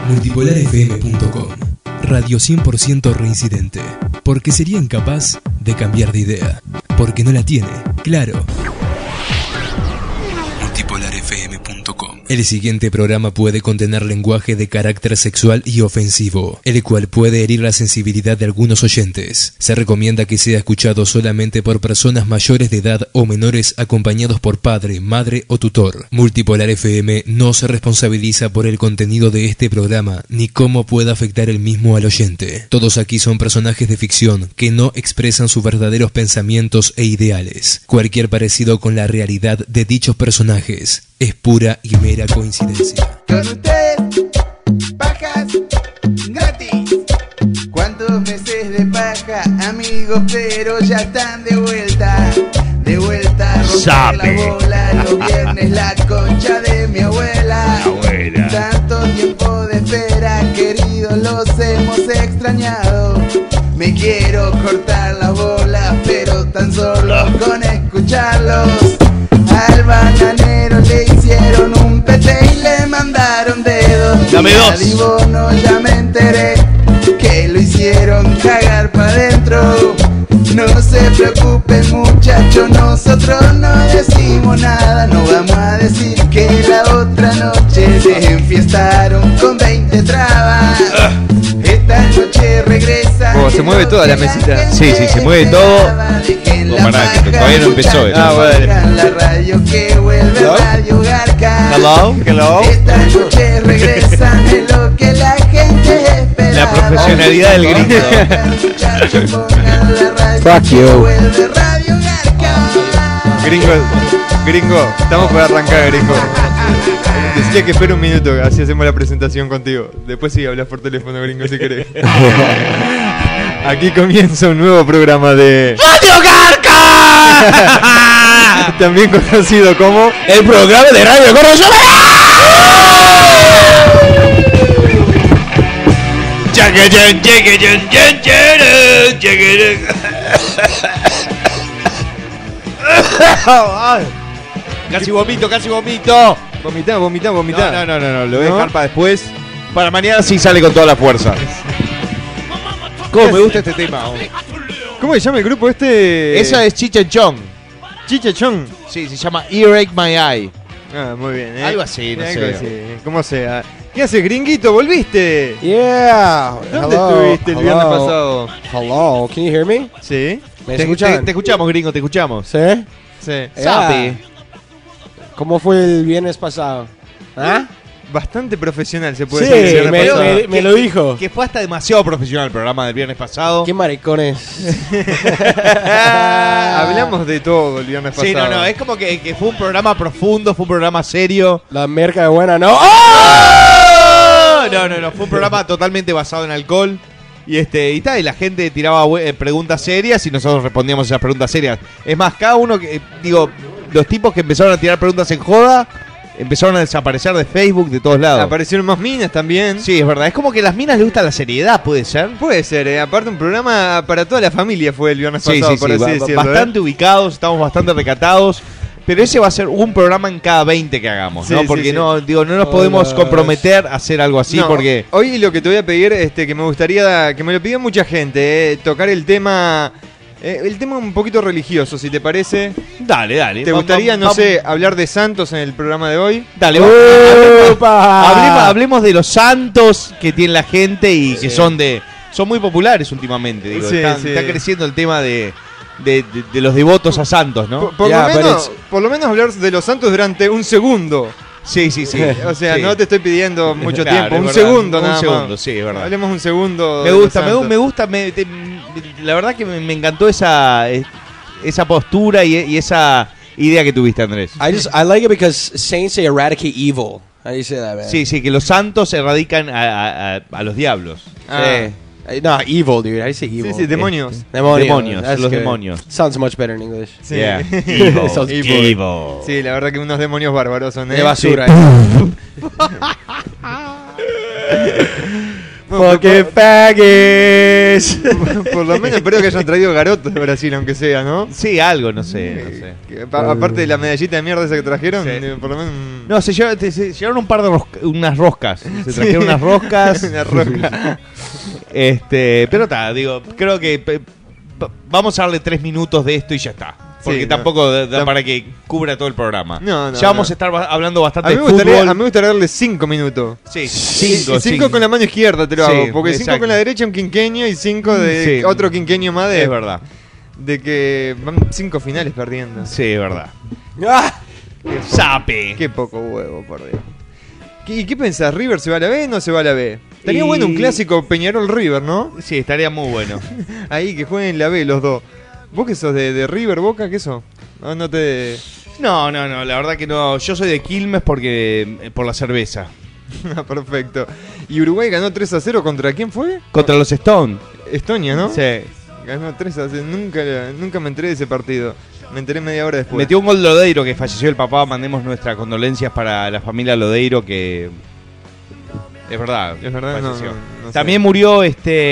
Multipolarfm.com. Radio 100% reincidente. Porque sería incapaz de cambiar de idea. Porque no la tiene, claro. Multipolarfm.com. El siguiente programa puede contener lenguaje de carácter sexual y ofensivo, el cual puede herir la sensibilidad de algunos oyentes. Se recomienda que sea escuchado solamente por personas mayores de edad o menores acompañados por padre, madre o tutor. Multipolar FM no se responsabiliza por el contenido de este programa ni cómo pueda afectar el mismo al oyente. Todos aquí son personajes de ficción que no expresan sus verdaderos pensamientos e ideales. Cualquier parecido con la realidad de dichos personajes es pura y mera coincidencia. Con ustedes, pajas gratis. ¿Cuántos meses de paja, amigos? Pero ya están de vuelta. De vuelta, romper la bola. Los viernes la concha de mi abuela. Tanto tiempo de espera, queridos, los hemos extrañado. Me quiero cortar las bolas, pero tan solo con escucharlos. Al bananero le hicieron un pete y le mandaron dedos. Dame dos. A Dibono ya me enteré que lo hicieron cagar pa' dentro. No se preocupen, muchachos, nosotros no decimos nada. No vamos a decir que la otra noche se enfiestaron con 20 trabas. Esta noche regresa. Oh, se mueve toda la mesita. Sí, sí, se mueve todo. Pará, que todavía no empezó. La radio que vuelve Radio Garca. Hello. Esta noche regresan es lo que la gente espera. La profesionalidad del gringo. Fuck you. Gringo, estamos por arrancar, gringo. Decía que espera un minuto, así hacemos la presentación contigo. Después sí hablas por teléfono, gringo, si querés. Aquí comienza un nuevo programa de ¡Radio Garca! También conocido como el programa de Radio Garca. Casi vomito. Vomitá. No, lo voy a dejar para después. Para mañana sí sale con toda la fuerza. ¿Cómo me gusta este tema? ¿Cómo se llama el grupo este? Esa es Cheech and Chong. Chichachón. Sí, se llama Earache My Eye. Ah, muy bien, Algo así, no Algo sé. así, como sea. ¿Qué haces, gringuito? ¿Volviste? Yeah. ¿Dónde Hello. estuviste el viernes pasado? Hello. Can you hear me? Sí. ¿Me Te escuchan? escuchamos, gringo, te escuchamos. ¿Sí? Sí. Sabe. ¿Cómo fue el viernes pasado? ¿Ah? Bastante profesional se puede Sí, decir. el viernes pasado. me lo dijo. Que fue hasta demasiado profesional el programa del viernes pasado. Qué maricones. Hablamos de todo el viernes pasado. Sí, no, es como que fue un programa profundo, fue un programa serio. La merca de buena, ¿no? ¡Oh! No, fue un programa totalmente basado en alcohol. Y y la gente tiraba preguntas serias y nosotros respondíamos esas preguntas serias. Es más, cada uno los tipos que empezaron a tirar preguntas en joda empezaron a desaparecer de Facebook, de todos lados. Aparecieron más minas también. Sí, es verdad. Es como que a las minas les gusta la seriedad, ¿puede ser? Puede ser, aparte un programa para toda la familia fue el viernes pasado, por así decirlo. Bastante ubicados, estamos bastante recatados. Pero ese va a ser un programa en cada 20 que hagamos, ¿no? Porque no nos podemos comprometer a hacer algo así, porque... Hoy lo que te voy a pedir, que me gustaría, que me lo pidió mucha gente, tocar el tema un poquito religioso, si te parece. Dale. ¿Te gustaría, no sé, hablar de santos en el programa de hoy? Dale, hablemos de los santos que tiene la gente y que son muy populares últimamente, digo. Está creciendo el tema de los devotos a santos, ¿no? Por lo menos hablar de los santos durante un segundo. Sí. O sea, no te estoy pidiendo mucho Claro, tiempo, un verdad. segundo nada Un segundo, más. sí, es verdad. Hablemos un segundo. Me gusta, la verdad que me encantó esa postura y esa idea que tuviste, Andrés. I like it because saints say eradicate evil. How do you say that, man? Sí, que los santos erradican a los diablos. Sí. No, evil, dude. I say evil. Sí, demonios. Demonios, That's los good. demonios. Sounds much better in English. Sí. Yeah. Evil. Sounds Evil. Sí, la verdad que unos demonios bárbaros son, De basura. Porque faggots. por lo menos espero que hayan traído garotos de Brasil, aunque sea, ¿no? Sí, algo, no sé. Aparte de la medallita de mierda esa que trajeron, Sí. por lo menos No, se llevaron un par de unas roscas. Se trajeron unas roscas. Una rosca. Pero está, digo, creo que vamos a darle 3 minutos de esto y ya está. Porque Sí, tampoco da para que cubra todo el programa. No, ya vamos a estar hablando bastante A mí de me gustaría, fútbol. a mí me gustaría darle 5 minutos. Sí, 5 con la mano izquierda te lo Sí, hago. Porque 5 exacto. con la derecha un quinqueño y 5 de Sí. otro quinqueño más Es verdad. de que van 5 finales perdiendo. Sí, es verdad. Ah, Sape. Qué poco huevo, por Dios. ¿Y qué pensás? ¿River se va a la B o no se va a la B? Estaría Y- bueno un clásico Peñarol-River, ¿no? Sí, estaría muy bueno. Ahí que jueguen la B los dos. ¿Vos qué sos de River, Boca? ¿Qué sos? No te... No, la verdad que no. Yo soy de Quilmes porque por la cerveza. Ah, perfecto. ¿Y Uruguay ganó 3-0 contra quién fue? Contra los Stones. Estonia, ¿no? Sí. Ganó 3-0. Nunca me enteré de ese partido. Me enteré media hora después. Metió un gol Lodeiro, que falleció el papá. Mandemos nuestras condolencias para la familia Lodeiro, que es verdad. Es verdad, falleció. no sé. También murió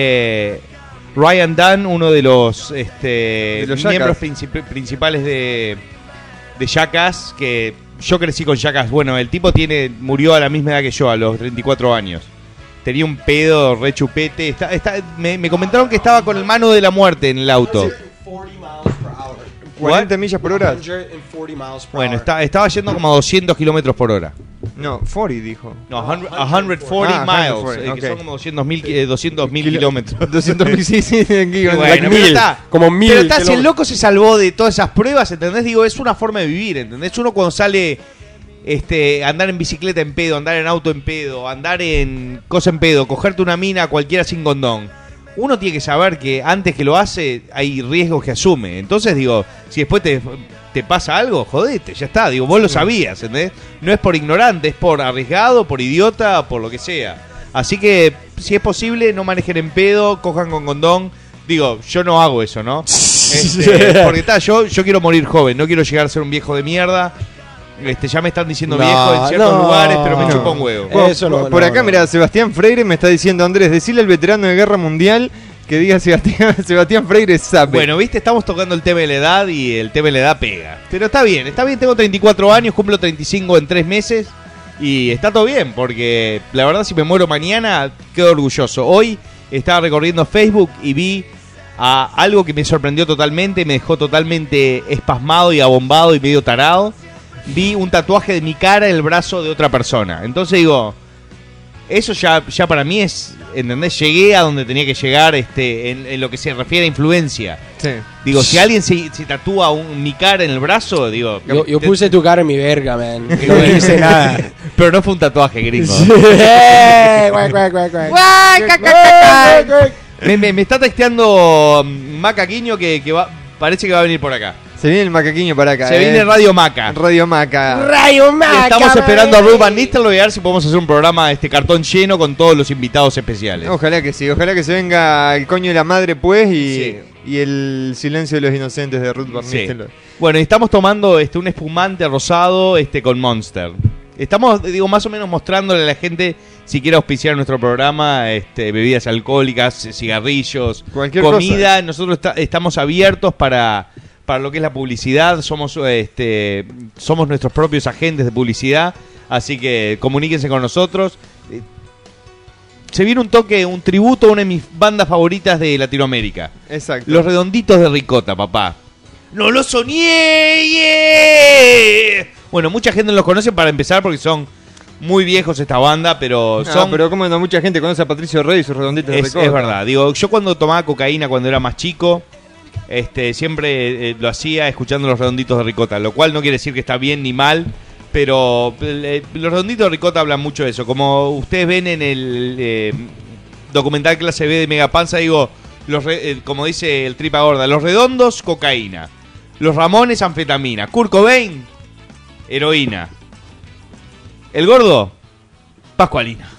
Ryan Dunn, uno de los, los miembros Jackass. principales de Jackass, que yo crecí con Jackass. Bueno, el tipo murió a la misma edad que yo, a los 34 años. Tenía un pedo re chupete. Me comentaron que estaba con el mano de la muerte en el auto. 40 miles per hour. 40 millas por hora. 140 miles per Bueno, hour. estaba yendo como a 200 kilómetros por hora. No, 40 dijo. No, 140 miles, 140, que ok. son como 200.000 kilómetros. 200 sí, sí, aquí van. Bueno, pero mil, está. como 1000 Pero está, si el kilómetros. loco se salvó de todas esas pruebas, ¿entendés? Digo, es una forma de vivir, ¿entendés? Uno cuando sale andar en bicicleta en pedo, andar en auto en pedo, andar en cosa en pedo, cogerte una mina cualquiera sin condón. Uno tiene que saber que antes que lo hace hay riesgos que asume. Entonces, digo, si después te pasa algo, jodete, ya está. Digo, vos lo sabías, ¿entendés? No es por ignorante, es por arriesgado, por idiota, por lo que sea. Así que, si es posible, no manejen en pedo, cojan con condón. Digo, yo no hago eso, ¿no? Porque yo quiero morir joven, no quiero llegar a ser un viejo de mierda. Ya me están diciendo No, viejo en ciertos no. lugares, pero me No. chupa un huevo. Por- Eso no, por no, acá, no. mira, Sebastián Freire me está diciendo, Andrés, decirle al veterano de Guerra Mundial que diga Sebastián Freire sabe. Bueno, viste, estamos tocando el tema de la edad y el tema de la edad pega. Pero está bien, tengo 34 años, cumplo 35 en 3 meses y está todo bien, porque la verdad si me muero mañana, quedo orgulloso. Hoy estaba recorriendo Facebook y vi a algo que me sorprendió totalmente, me dejó totalmente espasmado y abombado y medio tarado. Vi un tatuaje de mi cara en el brazo de otra persona. Entonces digo, eso ya para mí es, ¿entendés? Llegué a donde tenía que llegar en lo que se refiere a influencia. Sí. Digo, si alguien se tatúa mi cara en el brazo, digo... Yo puse tu cara en mi verga, man. Y no me dice nada. Pero no fue un tatuaje, gringo. Guac, guac, guac, guac. Me está texteando Macaquiño que parece que va a venir por acá. Se viene el macaquiño para acá. Se viene Radio Maca. Radio Maca. Rayo Maca. Estamos man. esperando a Ruben Nistelrooy a ver si podemos hacer un programa cartón lleno con todos los invitados especiales. Ojalá que sí, ojalá que se venga el coño de la madre pues Sí. y el silencio de los inocentes de Ruth Van Sí. Nistelrooy. Bueno, y estamos tomando un espumante rosado con Monster. Estamos, más o menos mostrándole a la gente si quiere auspiciar nuestro programa, bebidas alcohólicas, cigarrillos, Cualquier comida. Nosotros estamos abiertos para lo que es la publicidad. Somos nuestros propios agentes de publicidad. Así que comuníquense con nosotros. Se viene un tributo a una de mis bandas favoritas de Latinoamérica. Exacto. Los Redonditos de Ricota, papá. ¡No lo soñé! ¡Yeah! Bueno, mucha gente no los conoce para empezar porque son muy viejos esta banda, pero son... pero como no mucha gente conoce a Patricio Rey y sus redonditos de Es ricota. verdad. Digo, yo cuando tomaba cocaína cuando era más chico, siempre lo hacía escuchando Los Redonditos de Ricota, lo cual no quiere decir que está bien ni mal, pero Los Redonditos de Ricota hablan mucho de eso. Como ustedes ven en el documental Clase B de Megapanza, digo, como dice el Tripa Gorda, Los Redondos, cocaína. Los Ramones, anfetamina. Kurt Cobain, heroína. El Gordo, pascualina.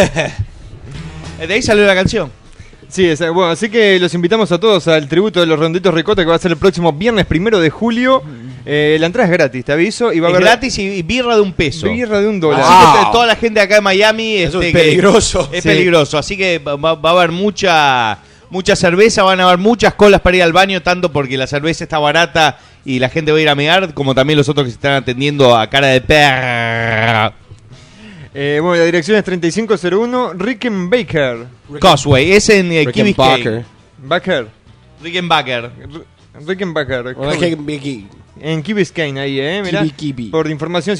De ahí salió la canción. Sí, bueno, así que los invitamos a todos al tributo de los Redonditos Ricota que va a ser el próximo viernes 1 de julio. La entrada es gratis, te aviso. Y va a Es haber gratis y birra de $1. birra de $1. Así que toda la gente acá en Miami Eso es que peligroso. es Sí. peligroso, así que va a haber mucha cerveza, van a haber muchas colas para ir al baño, tanto porque la cerveza está barata y la gente va a ir a mear, como también los otros que se están atendiendo a cara de perra. Bueno, la dirección es 3501 Rickenbacker. Causeway, es en Key Biscayne. Baker. Rickenbacker. Rickenbacker. Rickenbacker. En Key Biscayne, ahí, mirá. Kibi. Por información,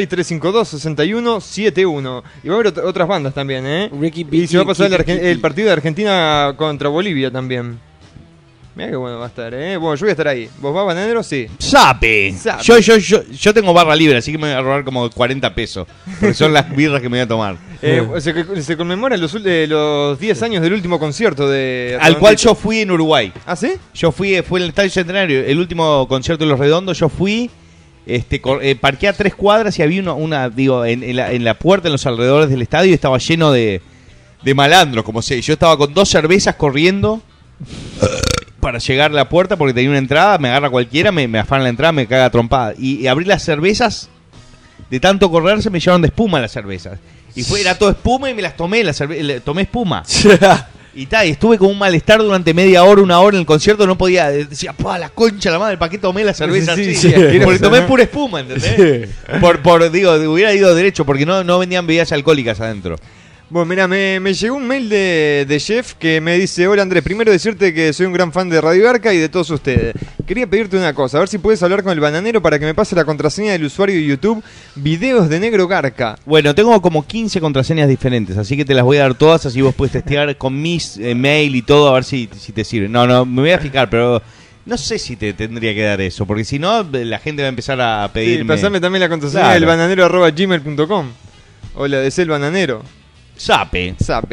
786-352-6171. Y va a haber otras bandas también, Y se va a pasar el partido de Argentina contra Bolivia también. Mirá que bueno va a estar, Bueno, yo voy a estar ahí. ¿Vos vas, Bananero? Sí. ¡Sape! Yo tengo barra libre, así que me voy a robar como 40 pesos. Porque son las birras que me voy a tomar. Se conmemoran los 10 años del último concierto de... Al cual yo fui en Uruguay. ¿Ah, sí? Yo fui en el Estadio Centenario, el último concierto de Los Redondos. Yo fui, parqué a 3 cuadras y había en la puerta, en los alrededores del estadio, estaba lleno de malandros, como sé. Yo estaba con 2 cervezas corriendo para llegar a la puerta porque tenía una entrada, me agarra cualquiera, me afanan la entrada, me caga trompada. Y abrí las cervezas, de tanto correr se me llevaron de espuma las cervezas. Y era todo espuma y me las tomé, tomé espuma. Y estuve con un malestar durante media hora, 1 hora en el concierto, no podía, decía, la concha la madre, ¿para qué tomé la cerveza así? Porque tomé pura espuma, ¿entendés? Hubiera ido derecho, porque no vendían bebidas alcohólicas adentro. Bueno, mira, me llegó un mail de Jeff que me dice: hola Andrés, primero decirte que soy un gran fan de Radio Garca y de todos ustedes. Quería pedirte una cosa, a ver si puedes hablar con el bananero para que me pase la contraseña del usuario de YouTube Videos de Negro Garca. Bueno, tengo como 15 contraseñas diferentes, así que te las voy a dar todas, así vos puedes testear con mis mail y todo, a ver si te sirve. No, me voy a fijar, pero no sé si te tendría que dar eso, porque si no, la gente va a empezar a pedirme... Sí, pasame también la contraseña del bananero@gmail.com o la de El Bananero. Sape.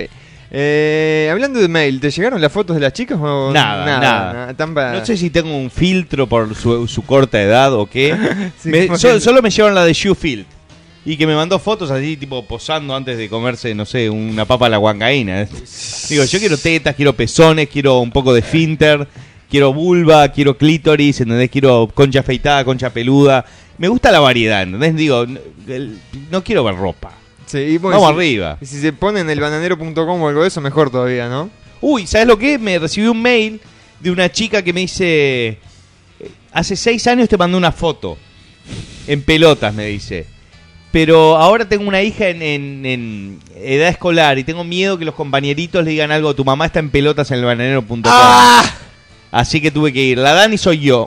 Hablando de mail, ¿te llegaron las fotos de las chicas o nada? No sé si tengo un filtro por su corta edad o qué. Sí, solo me llevaron la de Shoefield. Y que me mandó fotos así, tipo posando antes de comerse, no sé, una papa a la huancaína. Digo, yo quiero tetas, quiero pezones, quiero un poco de esfínter, quiero vulva, quiero clítoris, ¿entendés? Quiero concha afeitada, concha peluda. Me gusta la variedad, ¿entendés? Digo, no quiero ver ropa. Sí, y bueno, vamos arriba. Y si se ponen elbananero.com o algo de eso, mejor todavía, ¿no? Uy, ¿sabes lo que? Me recibí un mail de una chica que me dice: hace 6 años te mandé una foto en pelotas, me dice, pero ahora tengo una hija en edad escolar y tengo miedo que los compañeritos le digan algo. Tu mamá está en pelotas en elbananero.com. Así que tuve que ir. La Dani soy yo.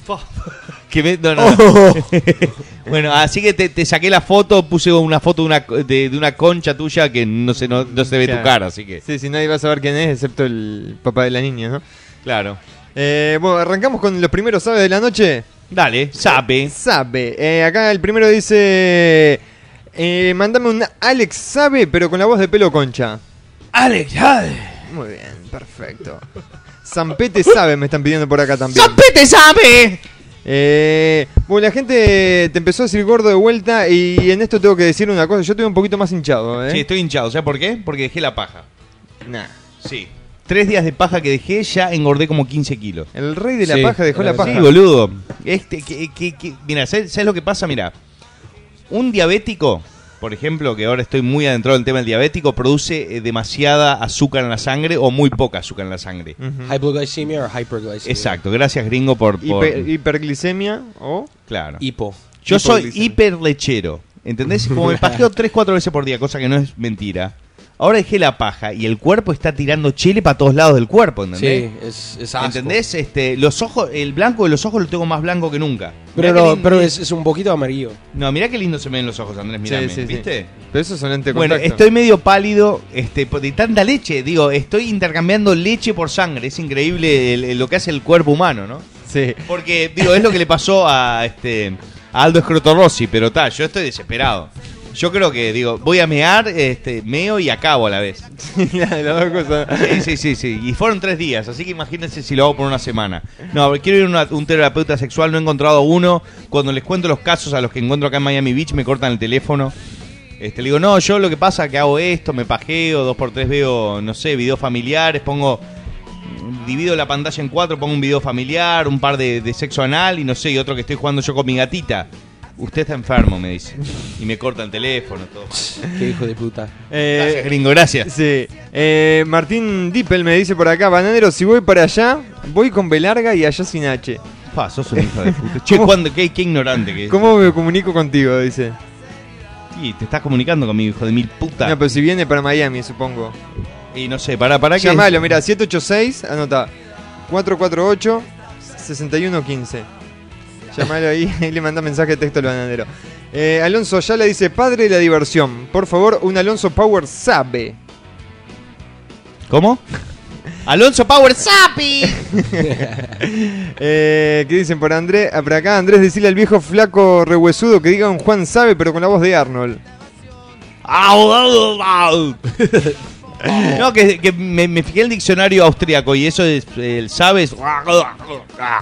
Bueno, así que te saqué la foto, puse una foto de una concha tuya que no se ve tu cara, así que... Sí, nadie va a saber quién es, excepto el papá de la niña, ¿no? Claro. Bueno, arrancamos con los primeros sabes de la noche. Dale, sabe. Acá el primero dice: mándame un Alex sabe, pero con la voz de pelo concha. Alex sabe. Muy bien, perfecto. Zampete sabe, me están pidiendo por acá también. ¡Zampete sabe! Bueno, la gente te empezó a decir gordo de vuelta. Y en esto tengo que decir una cosa: yo estoy un poquito más hinchado, Sí, estoy hinchado. ¿Sabes por qué? Porque dejé la paja. Nah. Sí. 3 días de paja que dejé, ya engordé como 15 kilos. El rey de la paja dejó la paja. Sí, boludo. Mira, ¿sabes lo que pasa? Mira, un diabético, por ejemplo, que ahora estoy muy adentrado en el tema del diabético, produce demasiada azúcar en la sangre o muy poca azúcar en la sangre. Hypoglycemia o hyperglycemia. Exacto, gracias gringo por... Hiperglicemia o... Claro. Hipo. Yo soy hiperlechero, ¿entendés? Como me pajeo 3-4 veces por día, cosa que no es mentira. Ahora dejé la paja y el cuerpo está tirando chile para todos lados del cuerpo, ¿entendés? Sí, es asco. ¿Entendés? Los ojos, el blanco de los ojos lo tengo más blanco que nunca. Pero es un poquito amarillo. No, mirá qué lindo se me ven los ojos, Andrés, mirame, ¿viste? Sí. Pero eso son lentes de contacto. Bueno, estoy medio pálido de tanta leche. Digo, estoy intercambiando leche por sangre. Es increíble lo que hace el cuerpo humano, ¿no? Sí. Porque, es lo que le pasó a Aldo Escroto Rossi, pero yo estoy desesperado. Yo creo que, voy a mear, meo y acabo a la vez. Las dos cosas. Sí. Y fueron 3 días, así que imagínense si lo hago por una semana. No, quiero ir a un terapeuta sexual, no he encontrado uno. Cuando les cuento los casos a los que encuentro acá en Miami Beach, me cortan el teléfono. Le digo, no, yo lo que pasa es que hago esto, me pajeo, 2x3 veo, no sé, videos familiares, divido la pantalla en 4, pongo un video familiar, un par de sexo anal y no sé, y otro que estoy jugando yo con mi gatita. Usted está enfermo, me dice. Y me corta el teléfono, todo. Qué hijo de puta. Gracias, gringo, gracias. Sí. Martín Dippel me dice por acá: bananero, si voy para allá, voy con B larga y allá sin H. Pa, sos un hijo de puta. Che, qué ignorante que es. ¿Cómo me comunico contigo? Dice. Sí, te estás comunicando conmigo, hijo de mil puta. No, pero si viene para Miami, supongo. Y no sé, para que... Llamalo, mira, 786, anota, 448-6115. Llamalo ahí y le manda mensaje de texto al bananero. Alonso ya le dice, padre de la diversión, por favor, un Alonso Power sabe. ¿Cómo? Alonso Power Sapi. ¿Qué dicen por Andrés? Por acá, Andrés, decirle al viejo flaco rehuesudo que diga un Juan sabe, pero con la voz de Arnold. No, que me fijé en el diccionario austríaco y eso es el sabes. A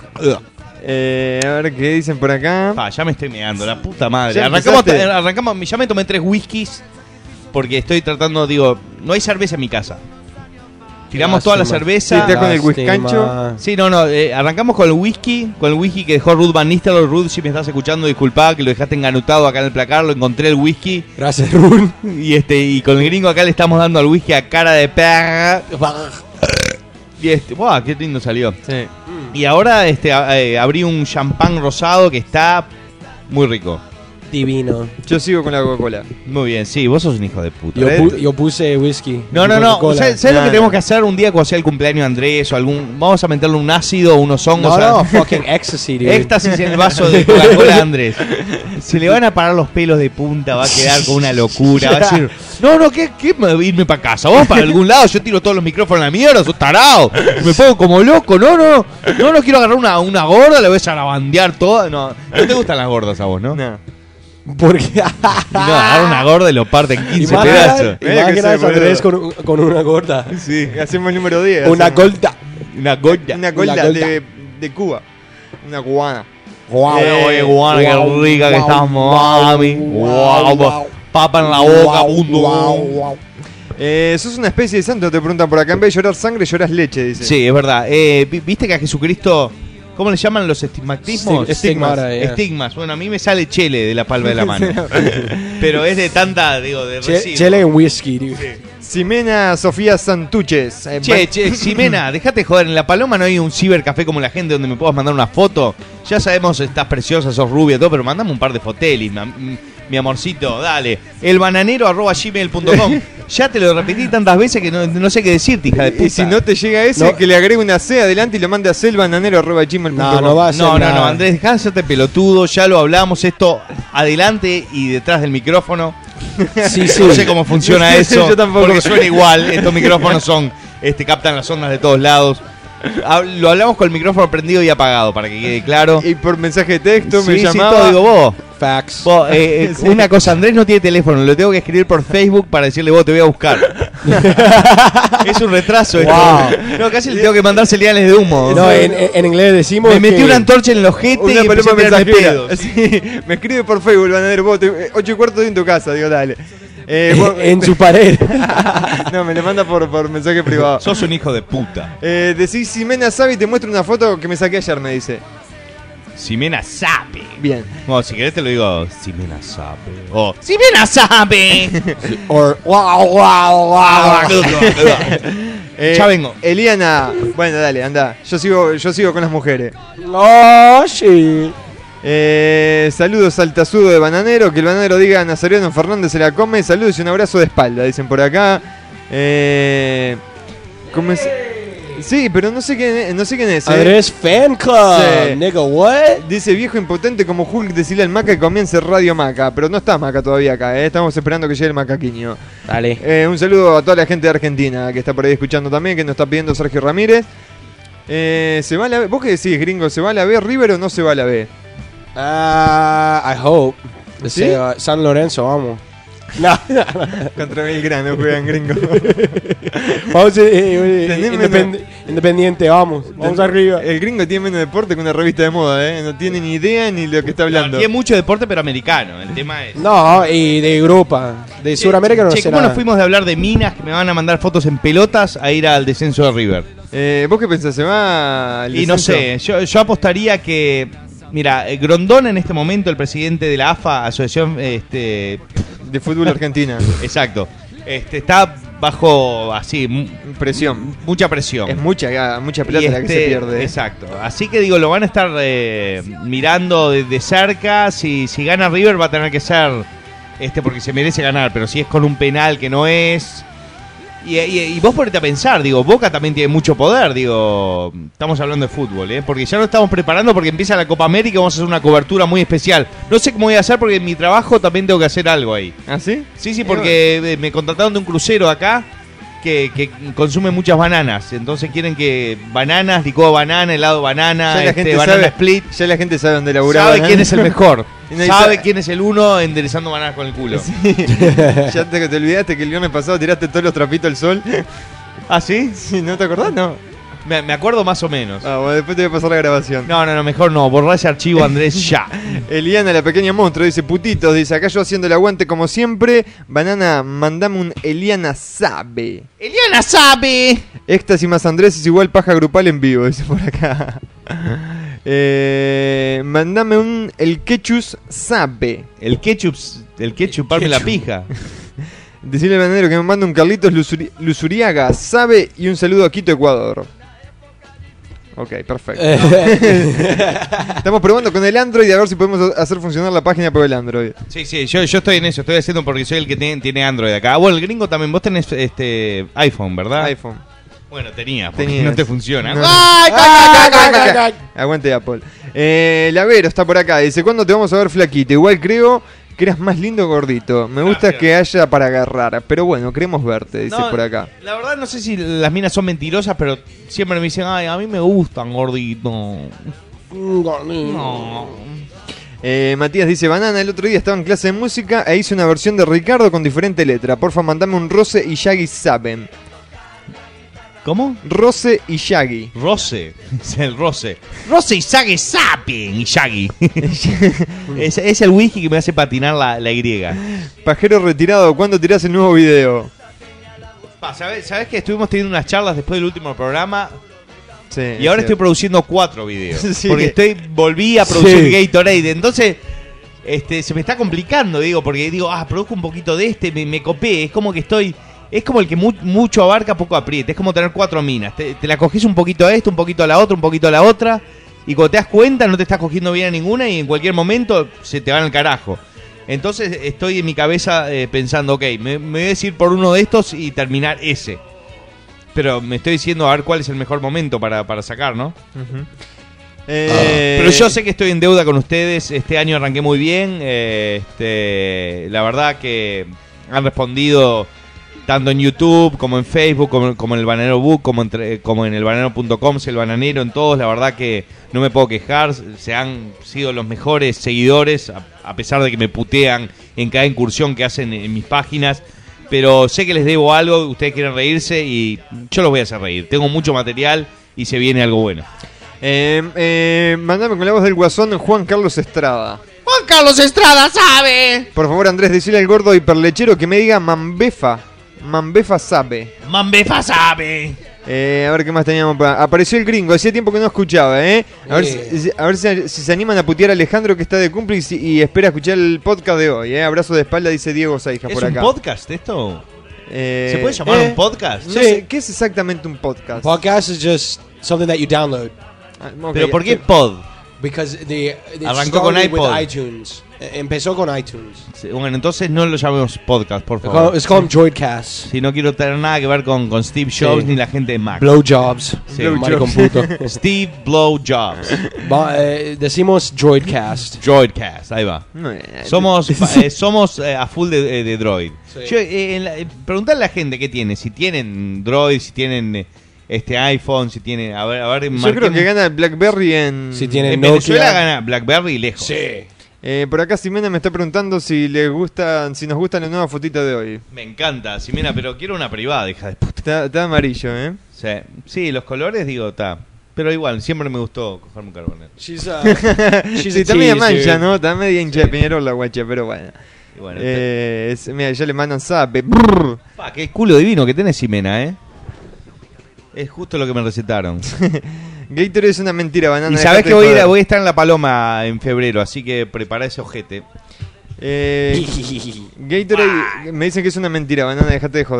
ver, ¿qué dicen por acá? Ya me estoy meando, la puta madre. ¿Ya Arrancamos, ya me tomé 3 whiskies porque estoy tratando, digo, no hay cerveza en mi casa. Tiramos toda la cerveza. Sí, ¿estás con el whiskancho? Sí, no, arrancamos con el whisky que dejó Ruth Van Nistelrooy. Ruth, si me estás escuchando, disculpa que lo dejaste enganutado acá en el placar, lo encontré el whisky. Gracias, Ruth. Y con el gringo acá le estamos dando al whisky a cara de perra. Y wow, qué lindo salió. Sí. Y ahora abrí un champán rosado que está muy rico. Divino. Yo sigo con la Coca-Cola. Muy bien, sí, vos sos un hijo de puta. Yo puse whisky. No. ¿Sabes lo que tenemos que hacer un día cuando sea el cumpleaños de Andrés o algún... Vamos a meterle un ácido o unos hongos. No, fucking ecstasy, dude. Éxtasis en el vaso de Coca-Cola de Andrés. Se le van a parar los pelos de punta, va a quedar con una locura. Va a decir, ¿qué irme para casa? ¿Vos para algún lado? Yo tiro todos los micrófonos a la mierda, sos tarado. Me pongo como loco. No quiero agarrar una gorda, le voy a zarabandear toda. No te gustan las gordas a vos, ¿no? No. Porque no, agarra una gorda y lo parte en 15 pedazos. Imaginas a Andrés con una gorda. Sí, hacemos el número 10. Una gorda. Una gorda de Cuba. Una cubana. Guau, qué rica que estás, mami. Guau, papa en la boca, Wow. Sos una especie de santo, te preguntan por acá. En vez de llorar sangre, lloras leche, dice. Sí, es verdad. ¿Viste que a Jesucristo... ¿Cómo le llaman los estigmatismos? Estigmas. Bueno, a mí me sale chele de la palma de la mano. Pero es de tanta, de residuo. Chele en whisky, dude. Sí. Ximena Sofía Santuches. Ximena, dejate joder. En La Paloma no hay un cibercafé como la gente donde me puedas mandar una foto. Ya sabemos, estás preciosa, sos rubia, todo, pero mandame un par de fotelis, mi amorcito, dale. elbananero@gmail.com. Ya te lo repetí tantas veces que no sé qué decirte, hija de puta. Y si no te llega ese, que le agregue una C adelante y lo mande a elbananero@gmail.com. No va a ser No, nada. Andrés, dejá de hacerte pelotudo, ya lo hablamos, esto adelante y detrás del micrófono. Sí. No sé cómo funciona eso, Yo tampoco. porque suena igual, estos micrófonos captan las ondas de todos lados. Lo hablamos con el micrófono prendido y apagado, para que quede claro. Y por mensaje de texto me Sí, llamaba. todo, digo vos. Facts. Sí. Una cosa, Andrés no tiene teléfono, lo tengo que escribir por Facebook para decirle vos te voy a buscar. Es un retraso esto. Wow. No, casi le tengo que mandar señales de humo. No, en inglés decimos Me metí que una antorcha en el ojete Una y empecé paloma a tirarme mensajera. pedos. Sí, me escribe por Facebook, bananero. 8:15 en tu casa, digo, dale. en su pared. No, me lo manda por mensaje privado. Sos un hijo de puta. Decís Ximena sabe y te muestro una foto que me saqué ayer, me dice. Ximena sabe. Bien. No, si querés te lo digo. Ximena sabe. O Ximena sabe. wow. Ya vengo. Eliana. Bueno, dale, anda. Yo sigo con las mujeres. Oh, sí. Saludos al tazudo de Bananero. Que el Bananero diga a Nazariano Fernández se la come. Saludos y un abrazo de espalda, dicen por acá. ¿Cómo es? Sí, pero no sé quién es. Andrés Fan Club. Sí. Nigga, what? Dice viejo impotente como Hulk, decirle al Maca que comience Radio Maca. Pero no está Maca todavía acá, Estamos esperando que llegue el macaquiño. Dale. Un saludo a toda la gente de Argentina que está por ahí escuchando también, que nos está pidiendo Sergio Ramírez. ¿Se va a la B? ¿Vos qué decís, gringo? ¿Se va a la B River o no se va a la B? I hope. ¿Sí? San Lorenzo, vamos. No. Contra Belgrano juegan, gringo. Vamos, Independiente, vamos arriba. El gringo tiene menos deporte que una revista de moda, No tiene ni idea ni lo que está hablando. Tiene mucho deporte, pero americano. El tema es... No, y de Europa. De Sudamérica no sé ¿cómo nada. nos fuimos de hablar de minas que me van a mandar fotos en pelotas a ir al descenso de River? ¿Vos qué pensás? ¿Se va al Y no descenso? sé, yo apostaría que... Mira, Grondona en este momento, el presidente de la AFA, Asociación... De fútbol argentina. Exacto. Está bajo así Presión. mucha presión. Es mucha plata la que se pierde. Exacto. Así que digo, lo van a estar mirando de cerca. Si gana River va a tener que ser porque se merece ganar, pero si es con un penal que no es. Y vos ponete a pensar, digo, Boca también tiene mucho poder, digo, estamos hablando de fútbol, porque ya nos estamos preparando porque empieza la Copa América y vamos a hacer una cobertura muy especial. No sé cómo voy a hacer porque en mi trabajo también tengo que hacer algo ahí. ¿Ah, sí? Sí, porque me contrataron de un crucero acá que consume muchas bananas, entonces quieren que bananas, licuado de banana, helado de banana, banana sabe, split. Ya la gente sabe dónde laburar. Sabe quién es el mejor. No, sabe quién es el uno enderezando bananas con el culo. Sí. Ya te olvidaste que el viernes pasado tiraste todos los trapitos al sol. ¿Ah, sí? Sí, ¿no te acordás? No. Me acuerdo más o menos. Ah, bueno, después te voy a pasar la grabación. No, mejor no. Borrá ese archivo, Andrés, ya. Eliana, la pequeña monstruo, dice: putitos, dice, acá yo haciendo el aguante como siempre. Banana, mandame un Eliana sabe. ¡Eliana sabe! Éxtasis más Andrés es igual paja grupal en vivo, dice por acá. Mandame un El Quechus sabe. El ketchup parme la pija. Decirle al bananero que me manda un Carlitos Luzuriaga sabe y un saludo a Quito, Ecuador. Ok, perfecto. Estamos probando con el Android a ver si podemos hacer funcionar la página por el Android. Sí, yo estoy en eso, estoy haciendo porque soy el que tiene Android acá. Bueno, el gringo también, vos tenés iPhone, ¿verdad? iPhone. Bueno, porque no te funciona. No. Aguante Apple. Lavero está por acá, dice: ¿cuándo te vamos a ver flaquito? Igual creo que eras más lindo gordito. Me gusta que haya para agarrar. Pero bueno, queremos verte, dice por acá. La verdad no sé si las minas son mentirosas, pero siempre me dicen: ay, a mí me gustan gordito. No. Matías dice: banana, el otro día estaba en clase de música e hice una versión de Ricardo con diferente letra. Porfa, mandame un Rose y Shaggy saben. ¿Cómo? Rose y Shaggy. Rose, es el Rose. Rose y Shaggy saben y Shaggy. es el whisky que me hace patinar la Y. Pajero retirado, ¿cuándo tirás el nuevo video? ¿Sabés que estuvimos teniendo unas charlas después del último programa? Sí, y ahora estoy produciendo 4 videos. Sí. Porque volví a producir Gatorade. Entonces, se me está complicando, porque produzco un poquito de me copé. Es como que estoy... Es como el que mucho abarca, poco aprieta. Es como tener 4 minas. Te la coges un poquito a esto, un poquito a la otra, un poquito a la otra. Y cuando te das cuenta, no te estás cogiendo bien a ninguna y en cualquier momento se te van al carajo. Entonces estoy en mi cabeza pensando, ok, me voy a decir por uno de estos y terminar ese. Pero me estoy diciendo a ver cuál es el mejor momento para sacar, ¿no? Uh-huh. Pero yo sé que estoy en deuda con ustedes. Este año arranqué muy bien. La verdad que han respondido tanto en YouTube como en Facebook, como en el Bananero Book, como en el bananero.com, el bananero, en todos. La verdad que no me puedo quejar. Se han sido los mejores seguidores, a pesar de que me putean en cada incursión que hacen en mis páginas. Pero sé que les debo algo, ustedes quieren reírse y yo los voy a hacer reír. Tengo mucho material y se viene algo bueno. Mandame con la voz del guasón Juan Carlos Estrada. ¡Juan Carlos Estrada sabe! Por favor, Andrés, decile al gordo hiperlechero que me diga Mambefa. Mambefa sabe. Mambefa sabe. A ver qué más teníamos para... Apareció el gringo, hacía tiempo que no escuchaba, A ver si se animan a putear a Alejandro, que está de cumple y espera escuchar el podcast de hoy, Abrazo de espalda, dice Diego Saija por acá. ¿Es un podcast esto? ¿Se puede llamar un podcast? No sé, ¿qué es exactamente un podcast? Podcast is just something that you download. Okay. ¿Pero por qué pod? Because it Arrancó con started with iPod. iTunes. Empezó con iTunes. Bueno, entonces no lo llamemos podcast, por favor. It's called Droidcast. Si no quiero tener nada que ver con Steve Jobs ni la gente de Mac. Blowjobs. Sí. Maricón puto. Steve Blowjobs. Decimos Droidcast. Droidcast, ahí va. Somos a full de Droid. Sí. Preguntarle a la gente qué tiene. Si tienen Droid, si tienen iPhone, si tienen... A ver, yo creo que gana el BlackBerry si tienen en Nokia. Venezuela gana BlackBerry lejos. Sí. Por acá Ximena me está preguntando si nos gustan las nuevas fotitos de hoy. Me encanta, Ximena, pero quiero una privada, hija de puta. Está amarillo, Sí, los colores, digo, está. Pero igual, siempre me gustó cogerme un Carbonet. She's está media mancha, ¿no? Está media hincha de Peñarol la guacha, pero bueno. Y bueno, mira, ya le mandan zape. Qué culo divino que tenés, Ximena, Es justo lo que me recetaron. Gatorade es una mentira, banana. Y sabés que voy a estar en La Paloma en febrero, así que prepara ese ojete. Gatorade me dicen que es una mentira, banana, dejate de joder.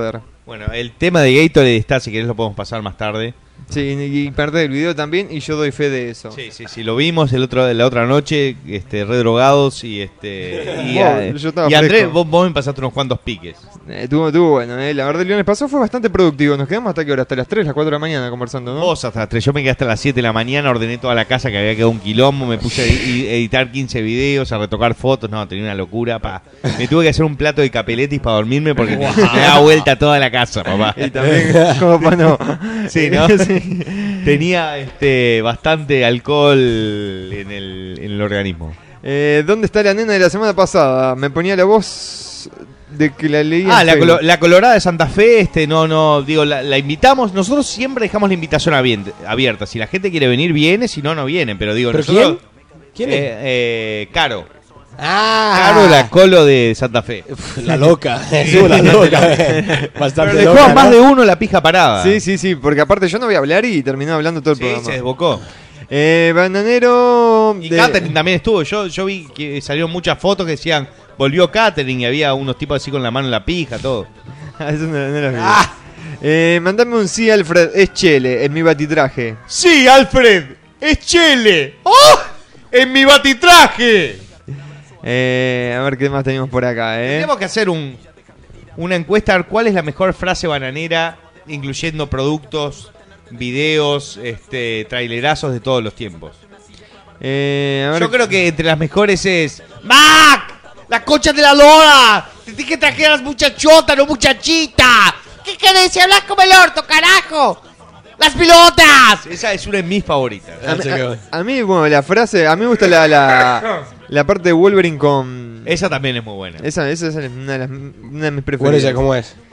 Bueno, el tema de Gatorade está, si querés lo podemos pasar más tarde. Sí, y parte del video también, y yo doy fe de eso. Sí, lo vimos la otra noche, re drogados y yo estaba y Andrés, fresco. vos me pasaste unos cuantos piques. Estuvo bueno, La verdad, el viernes pasado fue bastante productivo. Nos quedamos hasta qué hora, hasta las 3, las 4 de la mañana conversando, ¿no? Vos hasta las 3, yo me quedé hasta las 7 de la mañana, ordené toda la casa que había quedado un quilombo, me puse a editar 15 videos, a retocar fotos, no, tenía una locura, me tuve que hacer un plato de capeletis para dormirme porque me daba vuelta toda la casa, papá. Y también, como para no. Sí, ¿no? Sí. Tenía bastante alcohol en el organismo. ¿Dónde está la nena de la semana pasada? Me ponía la voz de que la leía. La Colorada de Santa Fe, digo, la invitamos. Nosotros siempre dejamos la invitación abierta. Si la gente quiere venir, viene. Si no, no vienen. Pero digo, ¿Pero nosotros. quién es? Caro. Ah, Caro, la Colo de Santa Fe. la loca. La loca. Bastante Pero dejó loca, a más ¿no? de uno la pija parada. Sí, porque aparte yo no voy a hablar y terminó hablando todo el Sí, programa. se desbocó. Bananero. Y Catherine también estuvo. Yo vi que salieron muchas fotos que decían volvió Catherine y había unos tipos así con la mano en la pija, todo. Eso no las vi. Mandame un sí, Alfred. Es Chele, en mi batitraje. ¡Sí, Alfred! ¡Es Chele! ¡Oh! ¡En mi batitraje! A ver qué más tenemos por acá, Tenemos que hacer una encuesta a ver cuál es la mejor frase bananera, incluyendo productos, videos, trailerazos de todos los tiempos. A ver. Yo creo que entre las mejores es ¡Mac! ¡La concha de la lora! ¡Te dije que trajeras muchachota, no muchachita! ¿Qué querés? Si hablas como el orto, carajo! ¡Las pilotas! Esa es una de mis favoritas. A mí, bueno, la frase. A mí me gusta la parte de Wolverine con. Esa también es muy buena. Esa es una de mis ¿Cuál preferidas. es? ¿Cómo es?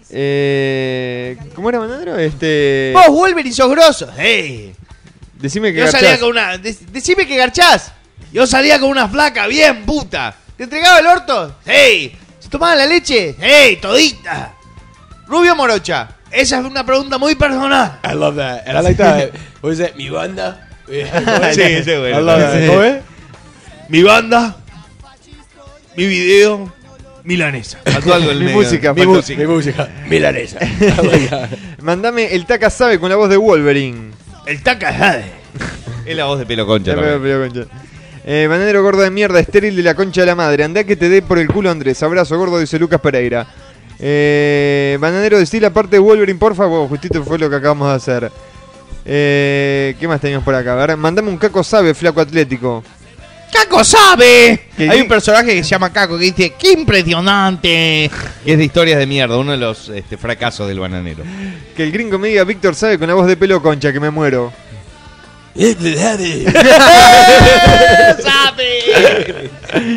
¿Cómo era, Banadero? Vos, Wolverine, sos grosso. ¡Hey! Decime que Yo garchás. salía con una. Decime que garchás. Yo salía con una flaca bien puta. ¿Te entregaba el orto? ¡Hey! ¿Se tomaba la leche? ¡Hey! Todita. ¿Rubio o morocha? Esa es una pregunta muy personal. I love that. And I like that. What is it? Mi banda. Sí, ese es bueno. I love that. Sí. ¿Cómo es? Mi banda, mi video, milanesa. Faltó algo en el Mi medio. música, Mi faltó. música. Mi música. Milanesa. I like that. Mandame el Taca Sabe con la voz de Wolverine. El taca. Es la voz de pelo concha. también. Bananero gordo de mierda, estéril de la concha de la madre. Andá que te dé por el culo, Andrés. Abrazo gordo, dice Lucas Pereira. Bananero, decí la parte de Wolverine, por favor. Justito fue lo que acabamos de hacer. ¿Qué más teníamos por acá? A ver, mandame un Caco Sabe, flaco atlético. ¡Caco sabe! ¿Qué? Hay un personaje que se llama Caco que dice ¡qué impresionante! Que es de historias de mierda, uno de los fracasos del bananero. Que el gringo me diga Víctor Sabe con la voz de pelo concha, que me muero. ¡Sabe!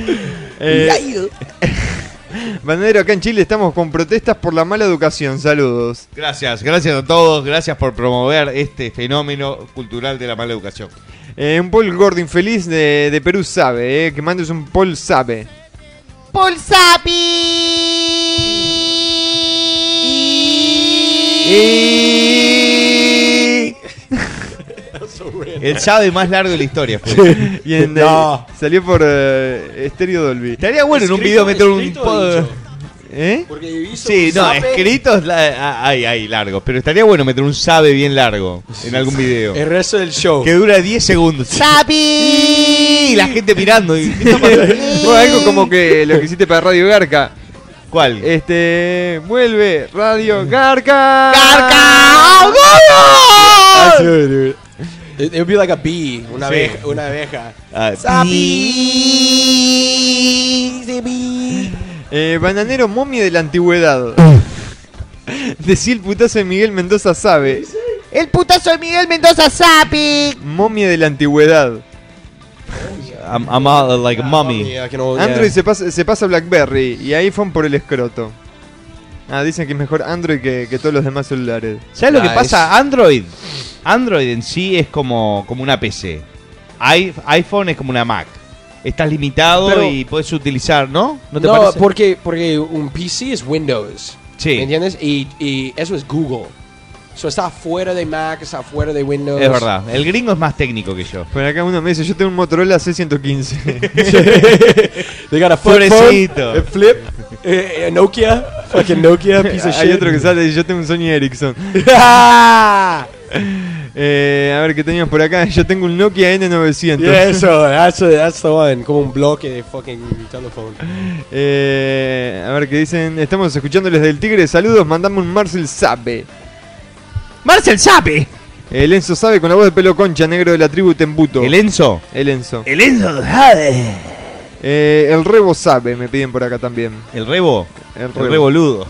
Bananero, acá en Chile estamos con protestas por la mala educación. Saludos. Gracias a todos, gracias por promover este fenómeno cultural de la mala educación. Un Paul gordo infeliz de Perú Sabe, que mandes un Paul Sabe. Paul Sapi. El sabe más largo de la historia. Fue. Y en, No. salió por Stereo Dolby. Estaría bueno en un video meter un... ¿Eh? Porque hizo Sí, un no, zape. escritos hay largos, pero estaría bueno meter un sabe bien largo en algún video. El resto del show. Que dura 10 segundos. Sapi. Y la gente mirando. ¿Qué está pasando? Fue algo como que lo que hiciste para Radio Garca. ¿Cuál? Vuelve Radio Garca. ¡Garca! That's good, dude. It would be like a bee, una Sí. abeja. Una abeja. Ah, Bananero momia de la antigüedad. Decí el putazo de Miguel Mendoza Sabe. El putazo de Miguel Mendoza Sapi. Momia de la antigüedad. I'm like a mommy. Like an old, Android yeah. se pasa a BlackBerry y iPhone por el escroto. Dicen que es mejor Android que todos los demás celulares. ¿Sabes lo que Ah, pasa? Android en sí es como una PC. iPhone es como una Mac. Estás limitado Pero- y puedes utilizar, ¿no? ¿No te No, parece? porque un PC es Windows. Sí. ¿Me entiendes? Y eso es Google. So está fuera de Mac, está fuera de Windows. Es verdad. El gringo es más técnico que yo. Por acá uno me dice, yo tengo un Motorola C115. They got a flip phone, Pobrecito. a flip, a Nokia. Fucking Nokia, piece of shit. Hay otro que sale y yo tengo un Sony Ericsson. A ver, ¿qué teníamos por acá? Yo tengo un Nokia N900. Yeah, eso, that's the one. Como un bloque de fucking teléfono. A ver, ¿qué dicen? Estamos escuchándoles del Tigre. Saludos, mandame un Marcel Sabe. ¡Marcel sabe! El Enzo Sabe con la voz de pelo concha, negro de la tribu Tembuto. ¿El Enzo? El Enzo. El Enzo sabe. El Rebo Sabe, me piden por acá también. ¿El Rebo? El El Reboludo.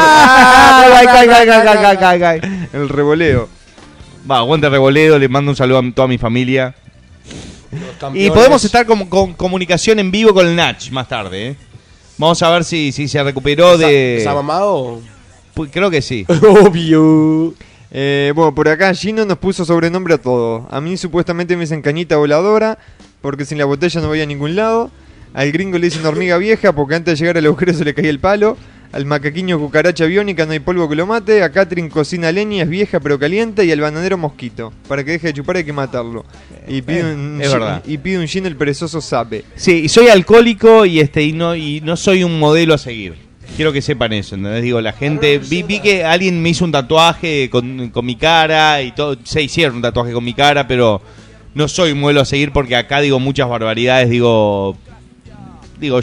El Revoleo. Va, aguante Revoledo, le mando un saludo a toda mi familia. Los campeones. Y podemos estar con comunicación en vivo con el Nach más tarde, ¿eh? Vamos a ver si se recuperó de... ¿Está mamado? Pues creo que sí. Obvio. Bueno, por acá Gino nos puso sobrenombre a todo. A mí supuestamente me dicen cañita voladora, porque sin la botella no voy a ningún lado. Al gringo le dicen hormiga vieja, porque antes de llegar al agujero se le caía el palo. Al macaquiño cucaracha biónica, no hay polvo que lo mate. A Catherine cocina leña, es vieja pero caliente. Y al bananero mosquito, para que deje de chupar hay que matarlo. Y pide un es verdad. Y pide un gin el perezoso sabe. Sí, soy alcohólico y no soy un modelo a seguir. Quiero que sepan eso, ¿entendés? Digo, la gente... Vi que alguien me hizo un tatuaje con mi cara y todo. Se hicieron un tatuaje con mi cara, pero no soy un modelo a seguir porque acá digo muchas barbaridades. Digo yo...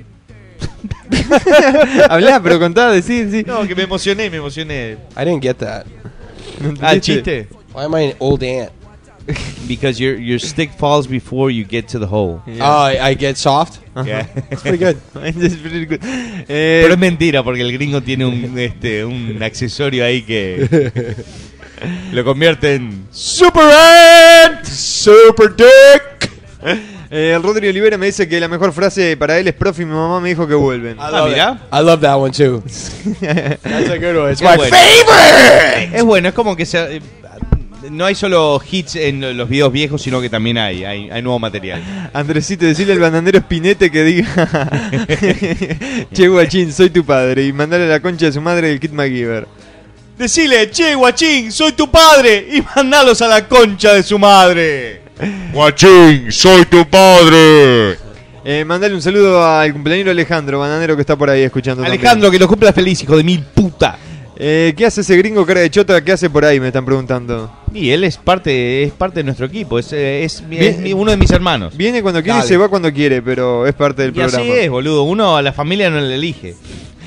Hablá, pero contá, decí, sí. No, que me emocioné. I didn't get that. Ah, chiste. Why am I an old ant? Because your stick falls before you get to the hole. Oh, I get soft? Yeah. That's pretty good. It's pretty good. Pero es mentira porque el gringo tiene un accesorio ahí que lo convierte en Super Ant, Super Dick. El Rodri Olivera me dice que la mejor frase para él es profe, mi mamá me dijo que vuelven. Mirá. I love that one too. That's a good one. It's Es my bueno. favorite. Es bueno, es como que no hay solo hits en los videos viejos, sino que también hay nuevo material. Andresito, decirle al bananero Spinete que diga che guachín, soy tu padre. Y mandarle a la concha de su madre el Kid MacGyver. Decile, che, guachín, soy tu padre, y mandalos a la concha de su madre. Guachín, soy tu padre. Mandale un saludo al cumpleañero Alejandro, bananero que está por ahí escuchando. Alejandro, que lo cumpla feliz, hijo de mil puta. ¿Qué hace ese gringo cara de chota? ¿Qué hace por ahí? Me están preguntando. Y él es parte de nuestro equipo, es uno de mis hermanos. Viene cuando quiere Dale. y se va cuando quiere, pero es parte del Y así programa. es, boludo, uno a la familia no le elige.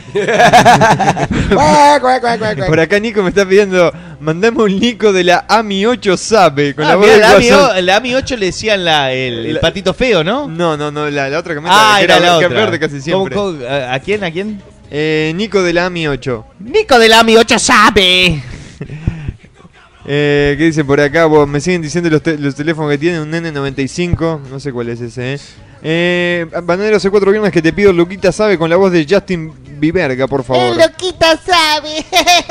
Por acá Nico me está pidiendo, mandame un Nico de la AMI 8 Sabe con la voz mirá, del Guasón. la AMI 8 le decían el patito feo, ¿no? No, la otra que me Ah, que era la que otra. verde casi siempre. ¿A quién? ¿A quién? Nico de la AMI 8. Nico de la AMI 8 sabe. ¿Qué dice por acá? Me siguen diciendo los teléfonos que tienen, un N95, no sé cuál es ese. Bananero, hace 4 viernes que te pido Luquita Sabe con la voz de Justin Viverga, por favor. Loquita sabe.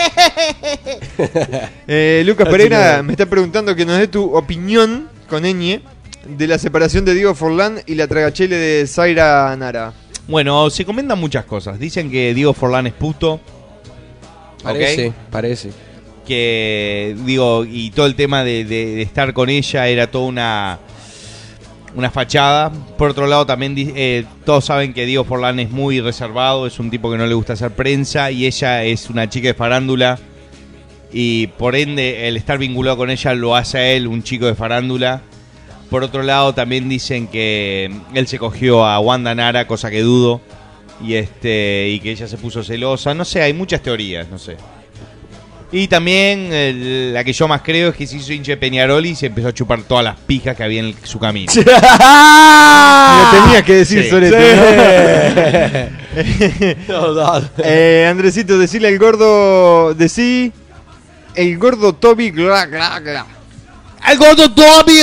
Lucas Pereira me está preguntando que nos dé tu opinión con Eñe de la separación de Diego Forlán y la tragachele de Zaira Nara. Bueno, se comentan muchas cosas. Dicen que Diego Forlán es puto. Parece. Que, y todo el tema de estar con ella era toda una fachada. Por otro lado, también todos saben que Diego Forlán es muy reservado, es un tipo que no le gusta hacer prensa y ella es una chica de farándula. Y por ende, el estar vinculado con ella lo hace a él un chico de farándula. Por otro lado, también dicen que él se cogió a Wanda Nara, cosa que dudo. Y que ella se puso celosa. No sé, hay muchas teorías, no sé. Y también la que yo más creo es que se hizo hincha de Peñarol y se empezó a chupar todas las pijas que había en su camino. Me lo tenía que decir Sí. sobre Andresito, decirle al gordo, el gordo Toby ¡El gordo Toby!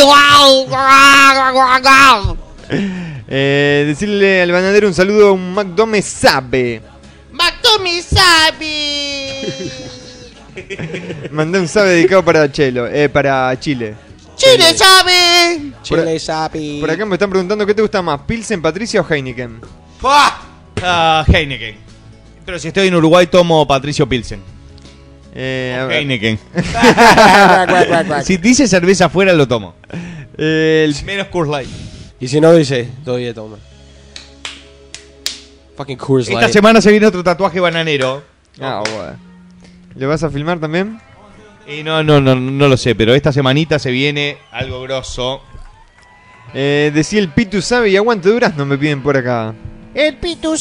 decirle al bananero un saludo a un McDome Sabe. Matomi sabe. Mandé un Sabe dedicado para para Chile. Chile sabe. Chile sapi. Por acá me están preguntando qué te gusta más, Pilsen, Patricia o Heineken. Heineken. Pero si estoy en Uruguay tomo Patricio Pilsen. A ver. Heineken. Si dice cerveza afuera lo tomo. El Menos Coors Light. Y si no dice, todavía toma. Fucking Coors Esta Light. semana se viene otro tatuaje bananero. Ah, bueno. ¿Le vas a filmar también? Y no lo sé, pero esta semanita se viene algo grosso. Decía el Pitu sabe y aguante durazno, me piden por acá. El Pitu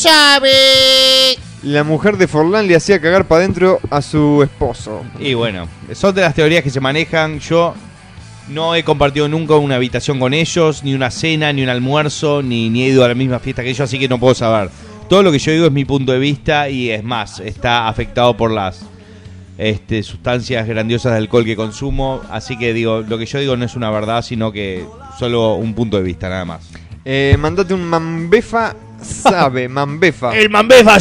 sabe. La mujer de Forlán le hacía cagar para adentro a su esposo. Y bueno, son de las teorías que se manejan. Yo no he compartido nunca una habitación con ellos, ni una cena, ni un almuerzo, ni he ido a la misma fiesta que ellos, así que no puedo saber. Todo lo que yo digo es mi punto de vista y es más, está afectado por las sustancias grandiosas de alcohol que consumo, así que digo, lo que yo digo no es una verdad, sino que solo un punto de vista, nada más. Mandate un Mambefa sabe, Mambefa. ¡El Mambefa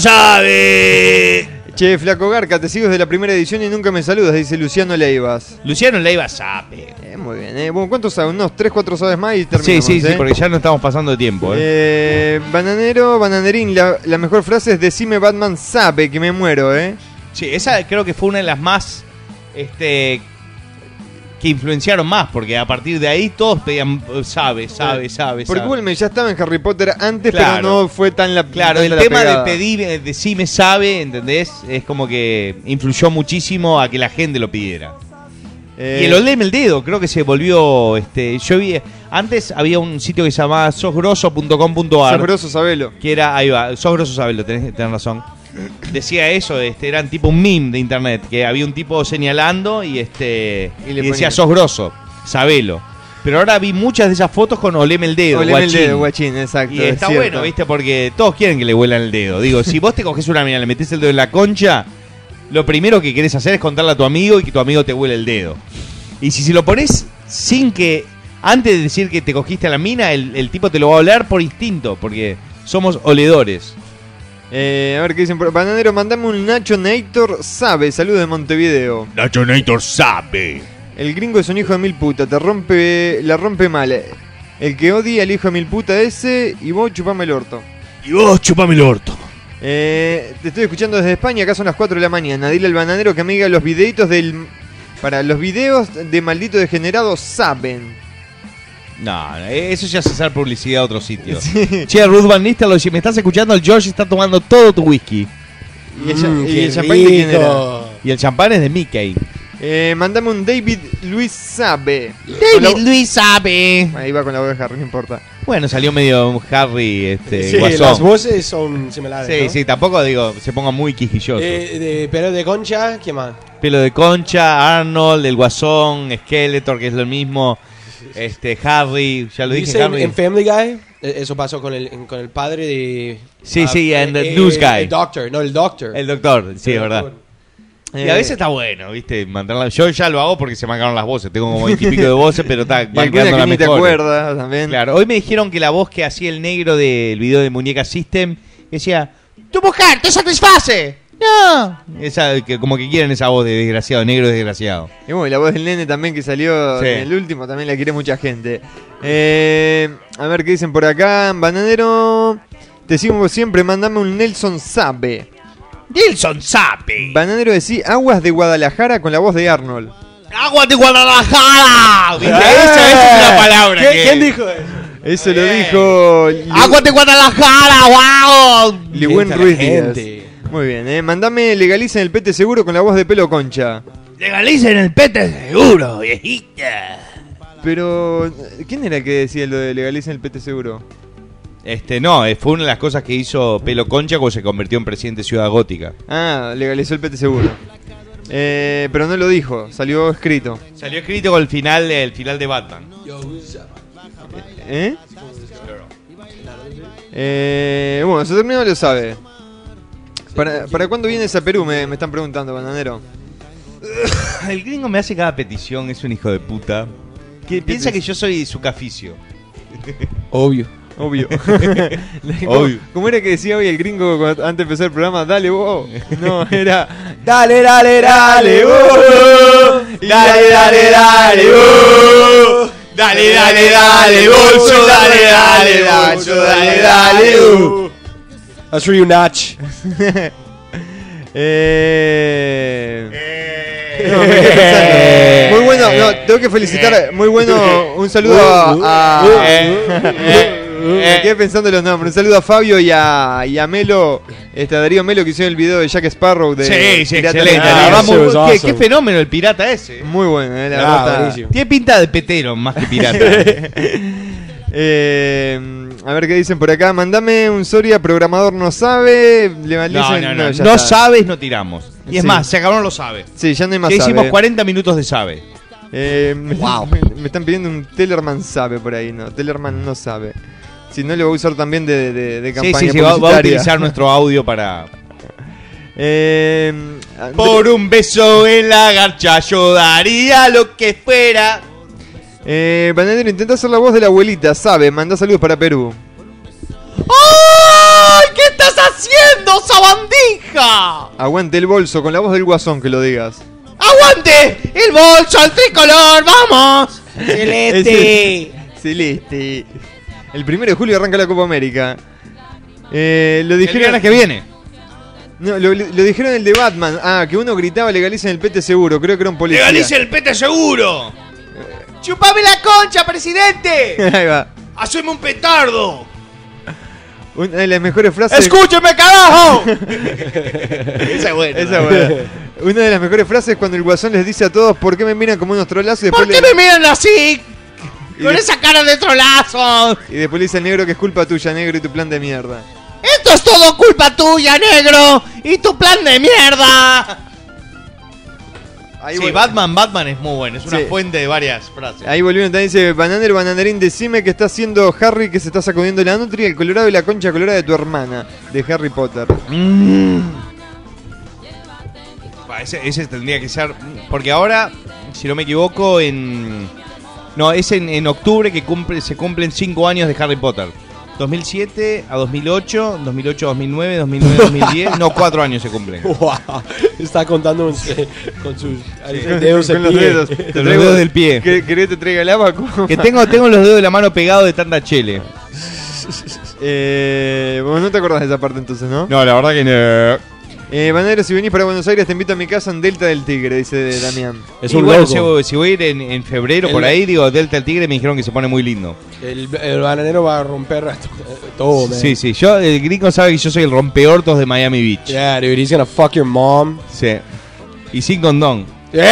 sabe! Che, Flaco Garca, te sigo desde la primera edición y nunca me saludas, dice Luciano Leivas. Luciano Leiva sabe. Muy bien, Bueno, ¿cuántos sabes? Unos 3-4 sabes más y terminamos. Sí, porque ya no estamos pasando de tiempo. Bananero, bananerín, la mejor frase es decime Batman sabe que me muero, Sí, esa creo que fue una de las más que influenciaron más, porque a partir de ahí todos pedían sabe. Porque Wilmer ya estaba en Harry Potter antes, Claro. pero no fue tan la Claro, tanta el la tema pegada. de pedir, decime sabe, ¿entendés? Es como que influyó muchísimo a que la gente lo pidiera. Y el oleme el dedo, creo que se volvió, yo vi, antes había un sitio que se llamaba sosgroso.com.ar. Sabroso, sabelo. Que era, ahí va, sosgroso sabelo, tenés razón. Decía eso, eran tipo un meme de internet, que había un tipo señalando y le decía ponía. sos grosso, sabelo. Pero ahora vi muchas de esas fotos con oleme el dedo, Oleme el guachín. dedo, guachín, exacto. Y es está cierto. bueno, ¿viste? Porque todos quieren que le huelan el dedo. Digo, si vos te coges una mina, le metés el dedo en la concha, lo primero que querés hacer es contarle a tu amigo y que tu amigo te huele el dedo. Y si se lo pones sin que, antes de decir que te cogiste a la mina, el tipo te lo va a oler por instinto, porque somos oledores. A ver qué dicen por Bananero, mandame un Nacho Nator sabe, saludos de Montevideo. Nacho Nator sabe. El gringo es un hijo de mil puta, la rompe mal. El que odia al hijo de mil puta ese y vos chupame el orto. Y vos chupame el orto. Te estoy escuchando desde España, acá son las 4 de la mañana. Dile al bananero que me diga los videitos para los videos de maldito degenerado saben. No, eso ya es hacer publicidad a otro sitio. Sí. Che, Ruth Van Nistelrooy, si me estás escuchando, el George está tomando todo tu whisky. ¿Y el qué champán de quién era? rico. Y el champán es de Mickey. Mandame un David Luis sabe. David Luis sabe. Ahí va con la voz de Harry, no importa. Bueno, salió medio un Harry, Sí, guasón. las voces son similares. Sí, ¿no? sí, tampoco digo, se ponga muy quijilloso. Pero de concha, ¿qué más? Pelo de concha, Arnold, el guasón, Skeletor, que es lo mismo. Harry, ya lo dije, Dice Harry. en Family Guy, eso pasó con el padre de... Sí, and the News Guy. El Doctor. El doctor, sí, es verdad. Y a veces está bueno, ¿viste? Mantenerla. Yo ya lo hago porque se me acabaron las voces. Tengo como 20 y pico de voces, pero Y van alguna quedando que las ni te mejores. acuerdas también. Claro, hoy me dijeron que la voz que hacía el negro del video de Muñeca System decía: Tu mujer te satisface. No. esa, que como que quieren esa voz de desgraciado, negro desgraciado. Y bueno, y la voz del nene también que salió Sí. en el último, también la quiere mucha gente. A ver qué dicen por acá. Bananero, te sigo siempre, mandame un Nelson Sabe. Nelson sabe. Bananero decía Aguas de Guadalajara con la voz de Arnold. ¡Agua de Guadalajara! ¿Viste? Esa es una palabra. ¿Quién dijo eso? Eso lo dijo Agua de Guadalajara, wow. Liwen Grita la Ruiz Díaz. gente. Muy bien, mandame Legalicen el pete seguro con la voz de Pelo Concha. Legalicen el pete seguro, viejita. Pero, ¿quién era el que decía lo de Legalicen el pete seguro? No, fue una de las cosas que hizo Pelo Concha cuando se convirtió en presidente de Ciudad Gótica. Ah, legalizó el pete seguro. Pero no lo dijo, salió escrito. Salió escrito con el final de Batman. Bueno, se terminó, lo sabe. ¿Para cuándo vienes a Perú? Me están preguntando, bananero. El gringo me hace cada petición, es un hijo de puta. Que piensa que yo soy su caficio. Obvio. Obvio. Obvio. ¿Cómo era que decía hoy el gringo antes de empezar el programa? Dale vos. No, era. Dale, vos. Dale, vos. Dale, bolso, dale. That's for you, Natch. No, me quedé pensando. Muy bueno, no, tengo que felicitar, muy bueno, un saludo a Me quedé pensando en los nombres. Un saludo a Fabio y a Melo, a Darío Melo, que hicieron el video de Jack Sparrow. De Sí, Pirata excelente. del Caribe. Vamos, Eso es qué awesome. fenómeno el pirata ese. Muy bueno, la verdad. buenísimo. Tiene pinta de petero más que pirata. A ver qué dicen por acá. Mandame un Soria, programador no sabe. Le No, dicen- no, no. ya No está. sabes, no tiramos. Y es Sí. más, se acabaron los sabe. Sí, ya no hay más Que sabe. hicimos 40 minutos de sabe. Me están pidiendo un Tellerman sabe por ahí, ¿no? Tellerman no sabe. Si no, le voy a usar también de campaña Sí, va a publicitaria. utilizar nuestro audio para... Eh, Por un beso en la garcha yo daría lo que fuera. Bananero, intenta hacer la voz de la abuelita, sabe. Manda saludos para Perú. ¡Ay! ¿Qué estás haciendo, sabandija? Aguante el bolso con la voz del guasón, que lo digas. ¡Aguante! ¡El bolso, el tricolor! ¡Vamos! ¡Celeste! Celeste. El 1 de julio arranca la Copa América. Lo El dijeron viernes que viene. No, lo dijeron en el de Batman. Ah, que uno gritaba legalicen el pete seguro. Creo que era un policía. ¡Legalice el pete seguro! ¡Chupame la concha, presidente! Ahí va. ¡Haceme un petardo! Una de las mejores frases. ¡Escúcheme, carajo! Esa es buena. Esa buena. Una de las mejores frases cuando el guasón les dice a todos por qué me miran como unos trolazos y ¿Por después, qué me miran así? Y Con de- esa cara de trolazo. y después le dice al negro que es culpa tuya, negro, y tu plan de mierda. Esto es todo culpa tuya, negro. Y tu plan de mierda. Ahí Sí, vol- Batman es muy bueno. Es una Sí. fuente de varias frases. Ahí volvieron también, dice Bananero, Bananerín, decime que está haciendo Harry que se está sacudiendo la nutria, el colorado y la concha colorada de tu hermana, de Harry Potter. Ese tendría que ser. Porque ahora, si no me equivoco, No, es en octubre que se cumplen 5 años de Harry Potter. 2007 a 2008, 2008 a 2009, 2009 a 2010. No, 4 años se cumplen. Wow. Está contando con sus dedos Con en los pie. dedos. Te Con los dedos del pie. ¿Querés que te traiga el abaco? Que tengo los dedos de la mano pegados de tanta chele. Vos no te acordás de esa parte entonces, ¿no? No, la verdad que no. Bananero, si venís para Buenos Aires te invito a mi casa en Delta del Tigre, dice Damián. Es Y un bueno, loco. si voy a ir en febrero por El- ahí, digo, Delta del Tigre me dijeron que se pone muy lindo. El bananero va a romper todo, man. Sí, sí, el gringo sabe que yo soy el rompeortos de Miami Beach. Yeah, dude, he's gonna fuck your mom. Sí. Y sin condón.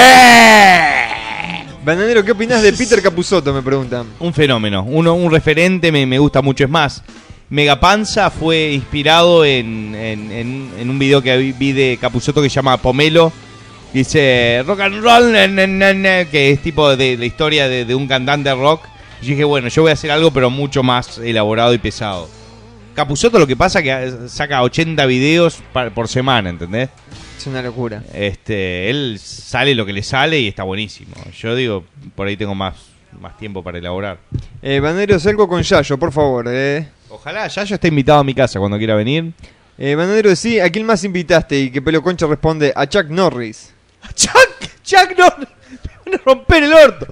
Bananero, ¿qué opinás de Peter Capusotto? Me preguntan. Un fenómeno, un referente, me gusta mucho. Es más, Megapanza fue inspirado en un video que vi de Capusotto que se llama Pomelo. Dice rock and roll, que es tipo de la historia de un cantante rock. Y yo dije, bueno, yo voy a hacer algo pero mucho más elaborado y pesado. Capusotto lo que pasa es que saca 80 videos por semana, ¿entendés? Es una locura. Él sale lo que le sale y está buenísimo. Yo digo, por ahí tengo más tiempo para elaborar. Bananero, salgo con Yayo, por favor. Ojalá Yayo esté invitado a mi casa cuando quiera venir. Bananero, sí, ¿a quién más invitaste? Y que Pelo Concha responde, a Chuck Norris. Chuck Norris. Me van a romper el orto.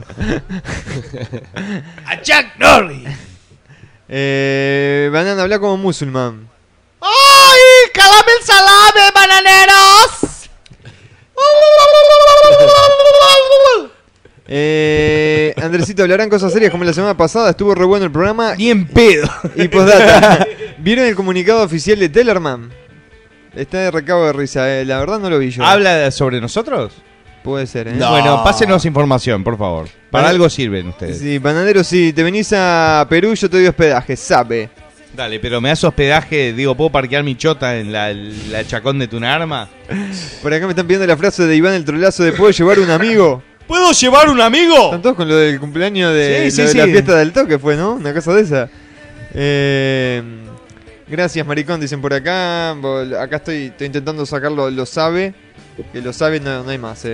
A Chuck Norris. Banana, habla como musulmán. ¡Ay! ¡Calame el salame, bananeros! Andresito, hablarán cosas serias como la semana pasada. Estuvo re bueno el programa. Ni en pedo. Y postdata, ¿vieron el comunicado oficial de Tellerman? Está de recabo de risa, la verdad no lo vi yo. ¿Habla sobre nosotros? Puede ser, No. Bueno, pásenos información, por favor. Para Vale. algo sirven ustedes. Sí, Bananero, si te venís a Perú, yo te doy hospedaje, sabe. Dale, pero me das hospedaje, digo, ¿puedo parquear mi chota en la chacón de Tunarma? Por acá me están pidiendo la frase de Iván el trolazo de ¿puedo llevar un amigo? ¿Puedo llevar un amigo? Están todos con lo del cumpleaños de, Sí, lo sí, de la sí. fiesta del toque, fue, ¿no? Una cosa de esa. Gracias, maricón, dicen por acá. Acá estoy intentando sacar lo sabe. Que lo sabe no hay más,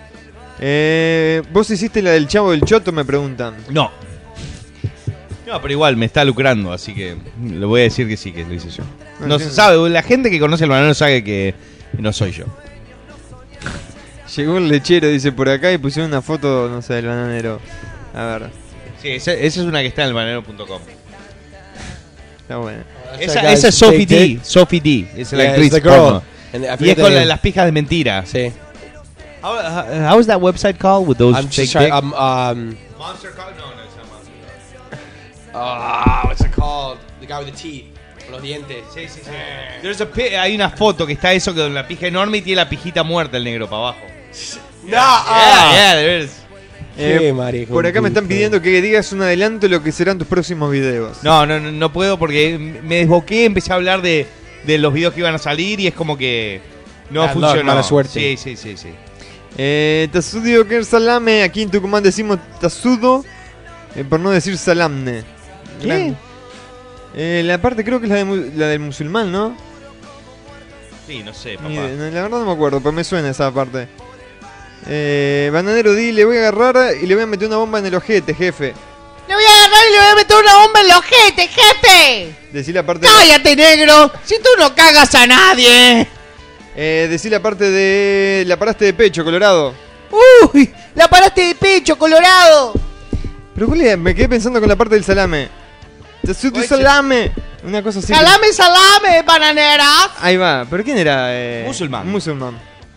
¿Vos hiciste la del chavo del choto? Me preguntan. No. No, pero igual me está lucrando, así que le voy a decir que sí, que lo hice yo. No se entiendo. sabe, la gente que conoce el bananero sabe que no soy yo. Llegó el lechero, dice por acá, y pusieron una foto, no sé, del bananero. A ver, Sí, esa es una que está en elbananero.com. está bueno. Esa es Sophie D. Sophie D. Es la Yeah, actriz it's the girl. porno. And I Y es forget con the name. las pijas de mentira. Sí. How is that website called with those I'm fake just trying. pics? Monster Monster Call? No, it's not Monster What's it called? The guy with the teeth. Con los dientes. Sí. Hay una foto que está eso con la pija enorme y tiene la pijita muerta el negro para abajo. No. De veras. Qué marico. Por acá me están pidiendo que digas un adelanto de lo que serán tus próximos videos. No puedo porque me desboqué, empecé a hablar de los videos que iban a salir y es como que no Bad luck, funcionó. mala suerte. Sí. Tasudio que salame, aquí en Tucumán decimos tasudo, por no decir salamne. ¿Qué? La parte creo que es la del musulmán, ¿no? Sí, no sé, papá. La verdad no me acuerdo, pero me suena esa parte. Bananero, le voy a agarrar y le voy a meter una bomba en el ojete, jefe. Le voy a agarrar y le voy a meter una bomba en el ojete, jefe. Decí la parte Cállate, negro. Si tú no cagas a nadie. decí la parte de... La paraste de pecho, Colorado. Uy, la paraste de pecho, Colorado. Pero ¿cuál es? Me quedé pensando con la parte del salame. Tasudio salame. Una cosa así. Salame, bananeras. Ahí va, pero ¿quién era? Musulmán.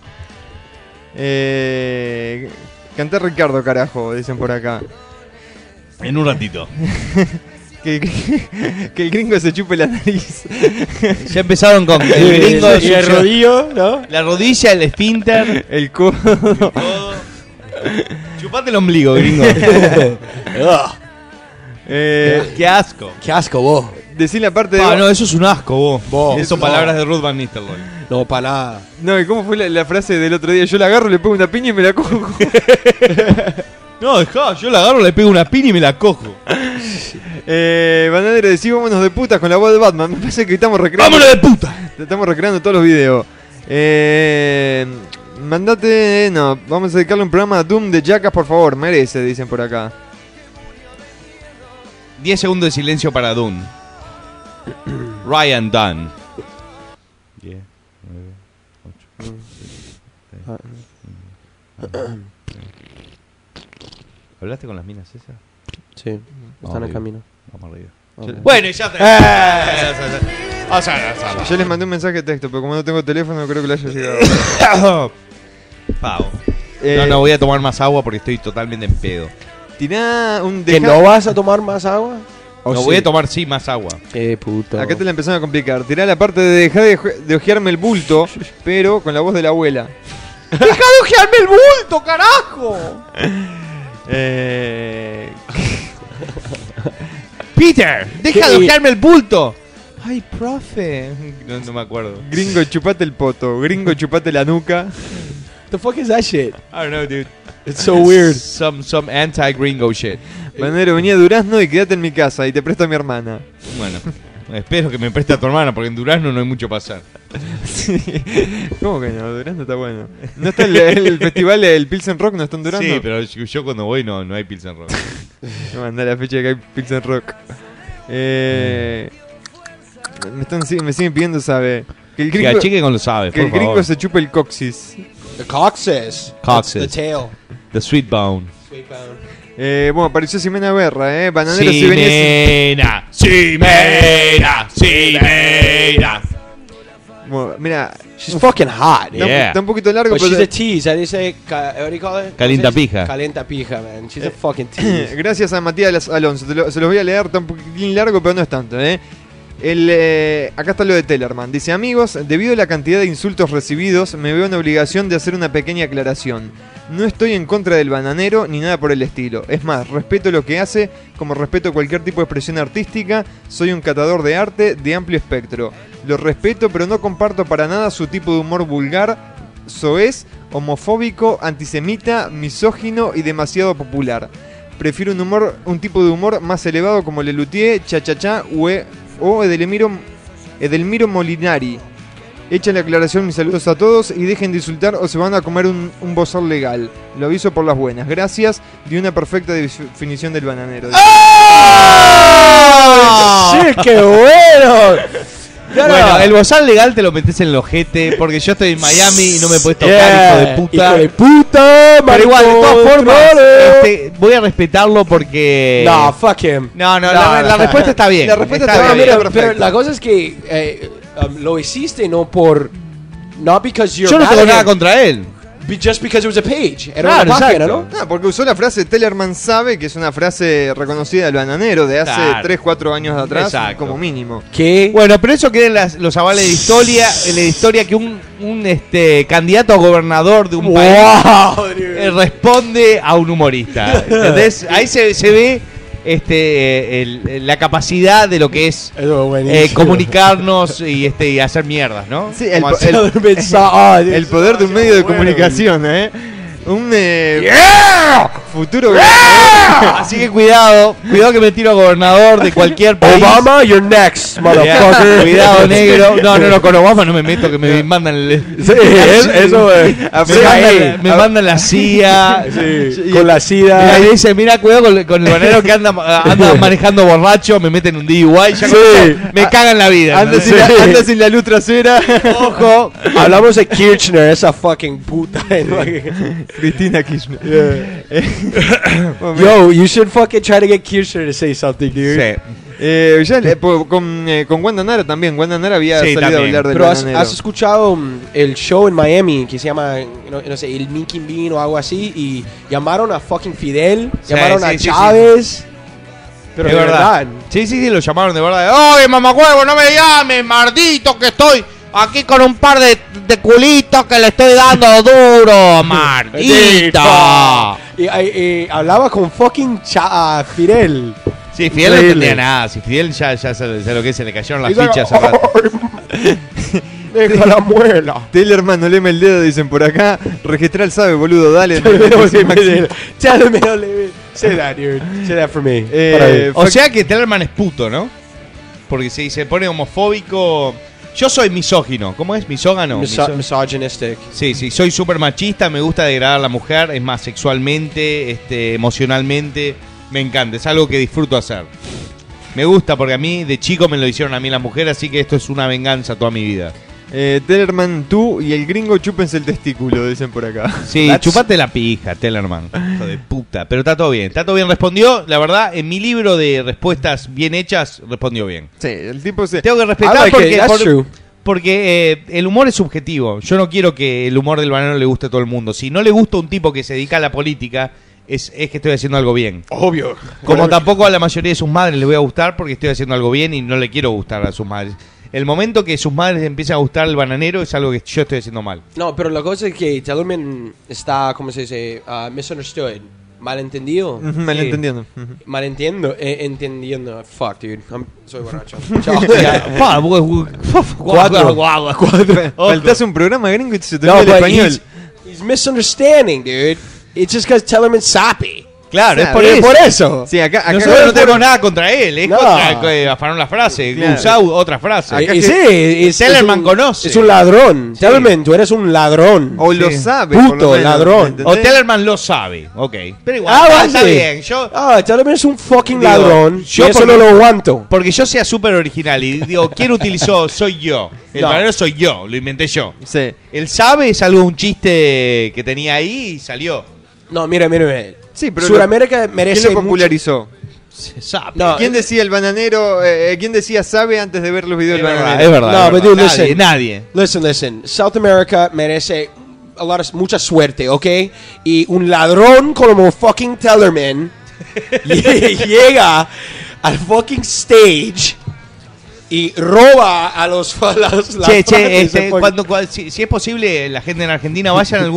Canté Ricardo, carajo, dicen por acá. En un ratito. Que el gringo se chupe la nariz. Ya empezaron con el gringo Y el rodillo, ¿no? la rodilla, el esfínter, El codo. el codo. Chupate el ombligo, gringo. Qué asco. Qué asco vos. Decí la parte de... No, eso es un asco, vos. Eso No. palabras de Ruth Van Nistelrooy. No, para nada. No, ¿y cómo fue la frase del otro día? Yo la agarro, le pego una piña y me la cojo. No, dejá, yo la agarro, le pego una pina y me la cojo. Bananero, decí vámonos de putas con la voz de Batman. Me parece que estamos recreando... ¡Vámonos de puta! Estamos recreando todos los videos. Mandate... No, vamos a dedicarle un programa a Doom de Jackass, por favor. Merece, dicen por acá. 10 segundos de silencio para Dune. Ryan Dunn. 10, 9, 8. ¿Hablaste con las minas esas? Sí, están en camino. Vamos arriba. Okay. Bueno, y ya está. Yo les mandé un mensaje de texto, pero como no tengo teléfono, no creo que le haya llegado. Pavo. No, voy a tomar más agua porque estoy totalmente en pedo. Tirá un... ¿Que no vas a tomar más agua? No, voy a tomar, sí, más agua. Qué puto. Acá te la empezaron a complicar. Tirá la parte de dejar de ojearme el bulto, pero con la voz de la abuela. Deja de ojearme el bulto, carajo. Peter, deja de ojearme el bulto. Ay, profe. No me acuerdo. Gringo, chupate el poto. Gringo, chupate la nuca. The fuck is that shit? I don't know, dude. It's so weird. Some anti-gringo shit. Banero, venía a Durazno y quédate en mi casa y te presto a mi hermana. Bueno, espero que me preste a tu hermana porque en Durazno no hay mucho pasar. Sí. ¿Cómo que no? Durazno está bueno. ¿No está el festival del Pilsen Rock? ¿No está en Durazno? Sí, pero yo cuando voy no hay Pilsen Rock. Me mandá la fecha que hay Pilsen Rock. Me siguen pidiendo, ¿sabe? Que el Que gringo, achique con lo sabes, que por el gringo favor. se chupe el coxis. The coccyx. Coccyx. The tail. The sweet bone. Sweet bone. Bueno, apareció Ximena Berra, Bananero, si venías... Ximena. Bueno, mira, She's fucking hot. Yeah. está un poquito largo, But she's pero... a tease. How do you say? What do you call it? Calienta pija. Calienta pija, man. She's a fucking tease. Gracias a Matías Alonso. Se los voy a leer, está un poquitín largo, pero no es tanto, acá está lo de Tellerman. Dice: amigos, debido a la cantidad de insultos recibidos, me veo en obligación de hacer una pequeña aclaración. No estoy en contra del bananero ni nada por el estilo. Es más, respeto lo que hace, como respeto cualquier tipo de expresión artística. Soy un catador de arte de amplio espectro. Lo respeto, pero no comparto para nada su tipo de humor vulgar, soez, homofóbico, antisemita, misógino y demasiado popular. Prefiero un tipo de humor más elevado como Lelutier, Cha-Cha-Cha o Edelmiro Molinari. Echa la aclaración, mis saludos a todos y dejen de insultar o se van a comer un bozal legal. Lo aviso por las buenas. Gracias, de una perfecta definición del bananero. ¡Shit, qué bueno! Bueno, el bozal legal te lo metes en el ojete porque yo estoy en Miami y no me puedes tocar, hijo de puta. Hijo de puta, Pero igual, de todas formas, voy a respetarlo porque... No, fuck him. No, la respuesta está bien. La respuesta Está está bien. bien. Pero perfecto. la cosa es que lo hiciste no por... Not because you're Yo no mad tengo at nada him. contra él. Just because it was a page. Era Claro, una página, exacto. ¿no? No, porque usó la frase Tellerman sabe, que es una frase reconocida del bananero de hace Claro. 3-4 años atrás, Exacto. como mínimo. ¿Qué? Bueno, pero eso queda en los avales de historia, en la historia que un candidato a gobernador de un país Wow, dude. responde a un humorista. ¿Entendés? Ahí se ve la capacidad de lo que es Eso es buenísimo. comunicarnos y hacer mierdas, ¿no? Sí, el, Como el- el poder de un medio de comunicación, ¿eh? Un futuro Así que cuidado que me tiro a gobernador de cualquier país. Obama, you're next, Ya, motherfucker. cuidado, negro. No, con Obama no me meto, que me mandan Sí, eso es. me mandan la CIA. Con la Mira, SIDA. y dice, mira, cuidado con el banero que anda manejando borracho, me meten un DUI, ya Sí. me cagan la vida. anda, ¿no? anda sin la luz trasera. Ojo. Hablamos de Kirchner, esa fucking puta. Cristina Kirchner. Yo, you should fucking try to get Kirchner to say something, dude. Sí. Con Wanda Nara también. Wanda Nara había Sí, salido a también. hablar del Pero bananero. has escuchado el show en Miami que se llama, no sé, el Minky Bean o algo así, y llamaron a fucking Fidel, Sí, llamaron sí, a sí, Chávez. Pero Es de verdad. Sí, lo llamaron de verdad. ¡Oye, mamacuevo, no me llames, maldito, que estoy aquí con un par de culitos que le estoy dando duro, maldito! Y hablaba con fucking Fidel. Sí, Fidel no Increíble. entendía nada. Si Fidel ya sé lo que se le cayeron las Y dice, fichas hace rato. Deja la muela. Tellerman, no leme el dedo, dicen por acá. Registrar sabe, boludo, dale. Tell me, say that, dude. Say that for me. O sea que Tellerman es puto, ¿no? Porque si se pone homofóbico. Yo soy misógino. ¿Cómo es? ¿Misógano? Misogynistic. Sí, soy súper machista, me gusta degradar a la mujer, es más, sexualmente, emocionalmente, me encanta, es algo que disfruto hacer. Me gusta porque a mí, de chico me lo hicieron a mí las mujeres, así que esto es una venganza toda mi vida. Tellerman, tú y el gringo chúpense el testículo, dicen por acá. Sí, chupate la pija, Tellerman, hijo de puta, pero está todo bien, respondió, la verdad, en mi libro de respuestas bien hechas, respondió bien. Sí, el tipo se... Tengo que respetar I like porque... it, that's true. Porque el humor es subjetivo. Yo no quiero que el humor del banano le guste a todo el mundo. Si no le gusta a un tipo que se dedica a la política, es que estoy haciendo algo bien. Obvio. Como tampoco a la mayoría de sus madres les voy a gustar porque estoy haciendo algo bien y no le quiero gustar a sus madres. El momento que sus madres empiezan a gustar el bananero es algo que yo estoy haciendo mal. No, pero la cosa es que Tellerman está, ¿cómo se dice? Misunderstood. Malentendido. Malentendiendo. Malentiendo. Entendiendo. Fuck, dude. Soy borracho. Chao. Faltás un programa gringo y se te No, olvida el but español. he's misunderstanding, dude. It's just because Tellerman's sappy. Claro, O es sea, por eso. por eso. Sí, acá Nosotros no tenemos nada contra él, es No. contra afanaron la frase, Claro. usá otra frase. Acá Y que- sí, Tellerman un- conoce. Es un ladrón. Tellerman, tú eres un ladrón. O lo Sí. sabe. Puto, por lo menos, ladrón. ¿entendés? O Tellerman lo sabe, ok. Pero igual, Ah, está sí. bien. Yo, Tellerman es un fucking Digo, ladrón. yo Yo eso porque- no lo aguanto. porque yo sea súper original y digo, ¿quién utilizó? Soy yo. El No. bananero soy yo, lo inventé yo. Sí. El sabe es algo, un chiste que tenía ahí y salió. No, mira. Sí, pero Sudamérica merece ¿quién lo mucho- popularizó? Se sabe. No, ¿Quién decía el bananero? ¿Quién decía sabe antes de ver los videos es del verdad, bananero? es verdad. No, es but dude, verdad. listen. Nadie. Listen. South America merece mucha suerte, ¿ok? Y un ladrón como fucking Tellerman llega al fucking stage y roba a los las Che, frases de fucking- si es posible, la gente en Argentina vayan a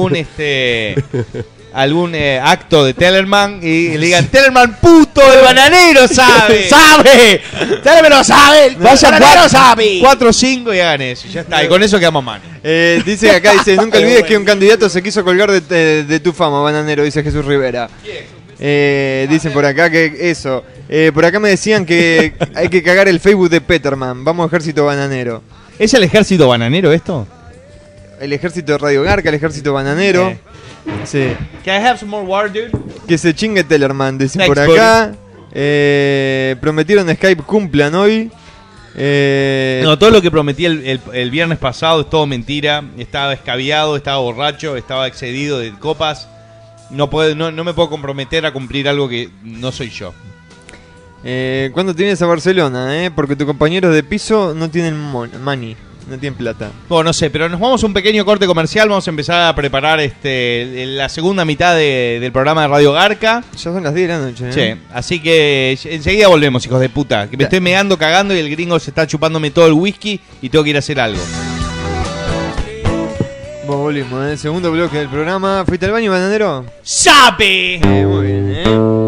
algún acto de Tellerman y le digan, Tellerman puto, el bananero sabe. ¡Sabe! ¡Tellerman lo sabe! Vayan ¡Bananero sabe! 4 o 5 y hagan eso. Ya está. Y con eso quedamos mal. Dice acá, dice, nunca olvides que un candidato se quiso colgar de tu fama, bananero, dice Jesús Rivera. Dicen por acá que eso. Por acá me decían que hay que cagar el Facebook de Peterman. Vamos, ejército bananero. ¿Es el ejército bananero esto? El ejército de Radio Garca, el ejército bananero. Sí. Can I have some more water, dude? Que se chingue Tellerman, dicen Next, por acá. Prometieron Skype cumplan hoy. No, todo lo que prometí el viernes pasado es todo mentira. Estaba escabiado, estaba borracho, estaba excedido de copas. No me puedo comprometer a cumplir algo que no soy yo. ¿Cuándo te vienes a Barcelona? Porque tus compañeros de piso no tienen money. No tienen plata. Bueno, no sé, pero nos vamos a un pequeño corte comercial. Vamos a empezar a preparar la segunda mitad del programa de Radio Garca. Ya son las 10 de la noche, Sí, así que enseguida volvemos, hijos de puta. Que me estoy meando, cagando y el gringo se está chupándome todo el whisky y tengo que ir a hacer algo. Bueno, volvimos en el segundo bloque del programa. ¿Fuiste al baño, bananero? ¡Sabe! Muy bien,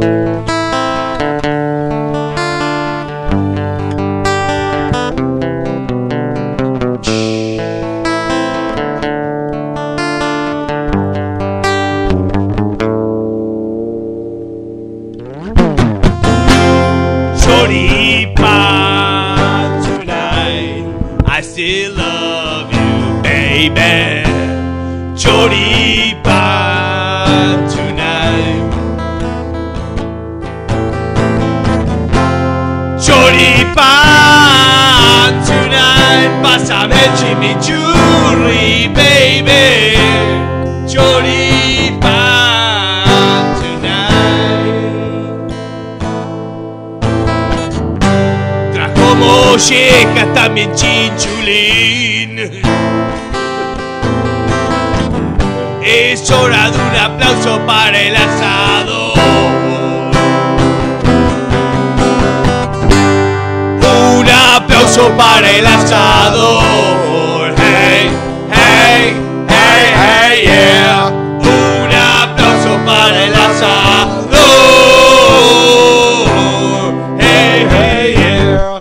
Choripan tonight, I still love you, baby. Choripan tonight. Choripan tonight, pásame el chimichurri, baby. Choripan tonight. Trajo mollejas, también chinchulín. Es hora de un aplauso para el asado. Un aplauso para el asador. Hey, hey, hey, hey, yeah. Un aplauso para el asador. Hey, hey, yeah.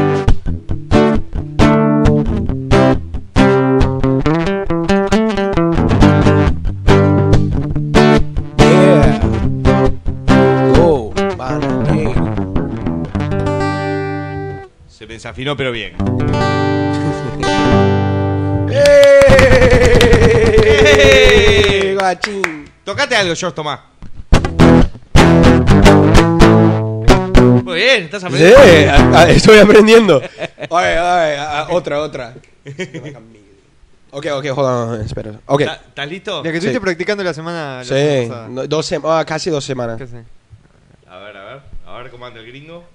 Se me desafinó, pero bien. ¡Eh! Guachín. Tocate algo, George, tomá. Muy bien, estás Sí, aprendiendo. estoy aprendiendo. Otra. Ok, hold on, espera. Ok. ¿Estás listo? La que estuviste Sí. practicando la semana Sí, pasada. casi 2 semanas. ¿Qué sé? A ver cómo anda el gringo.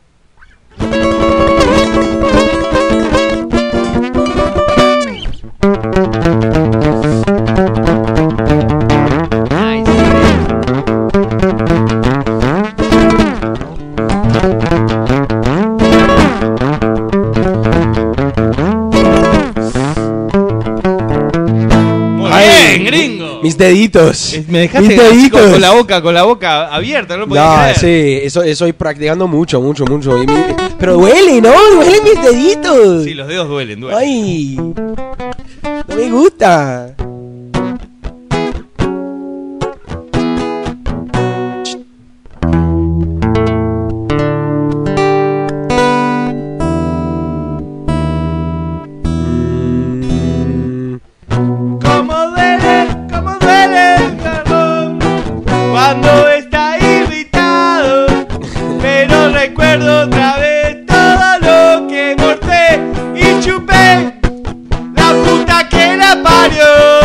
Muy bien, gringo. Mis deditos. Me dejaste Mis así deditos. con la boca abierta, no lo podía No, creer. sí, estoy practicando mucho. Pero duele, ¿no? Duelen mis deditos. Sí, los dedos duelen. Ay, no me gusta. Cómo duele el carbón cuando está irritado. Pero recuerdo otra vez todo lo que morté y chupé. La puta que la parió.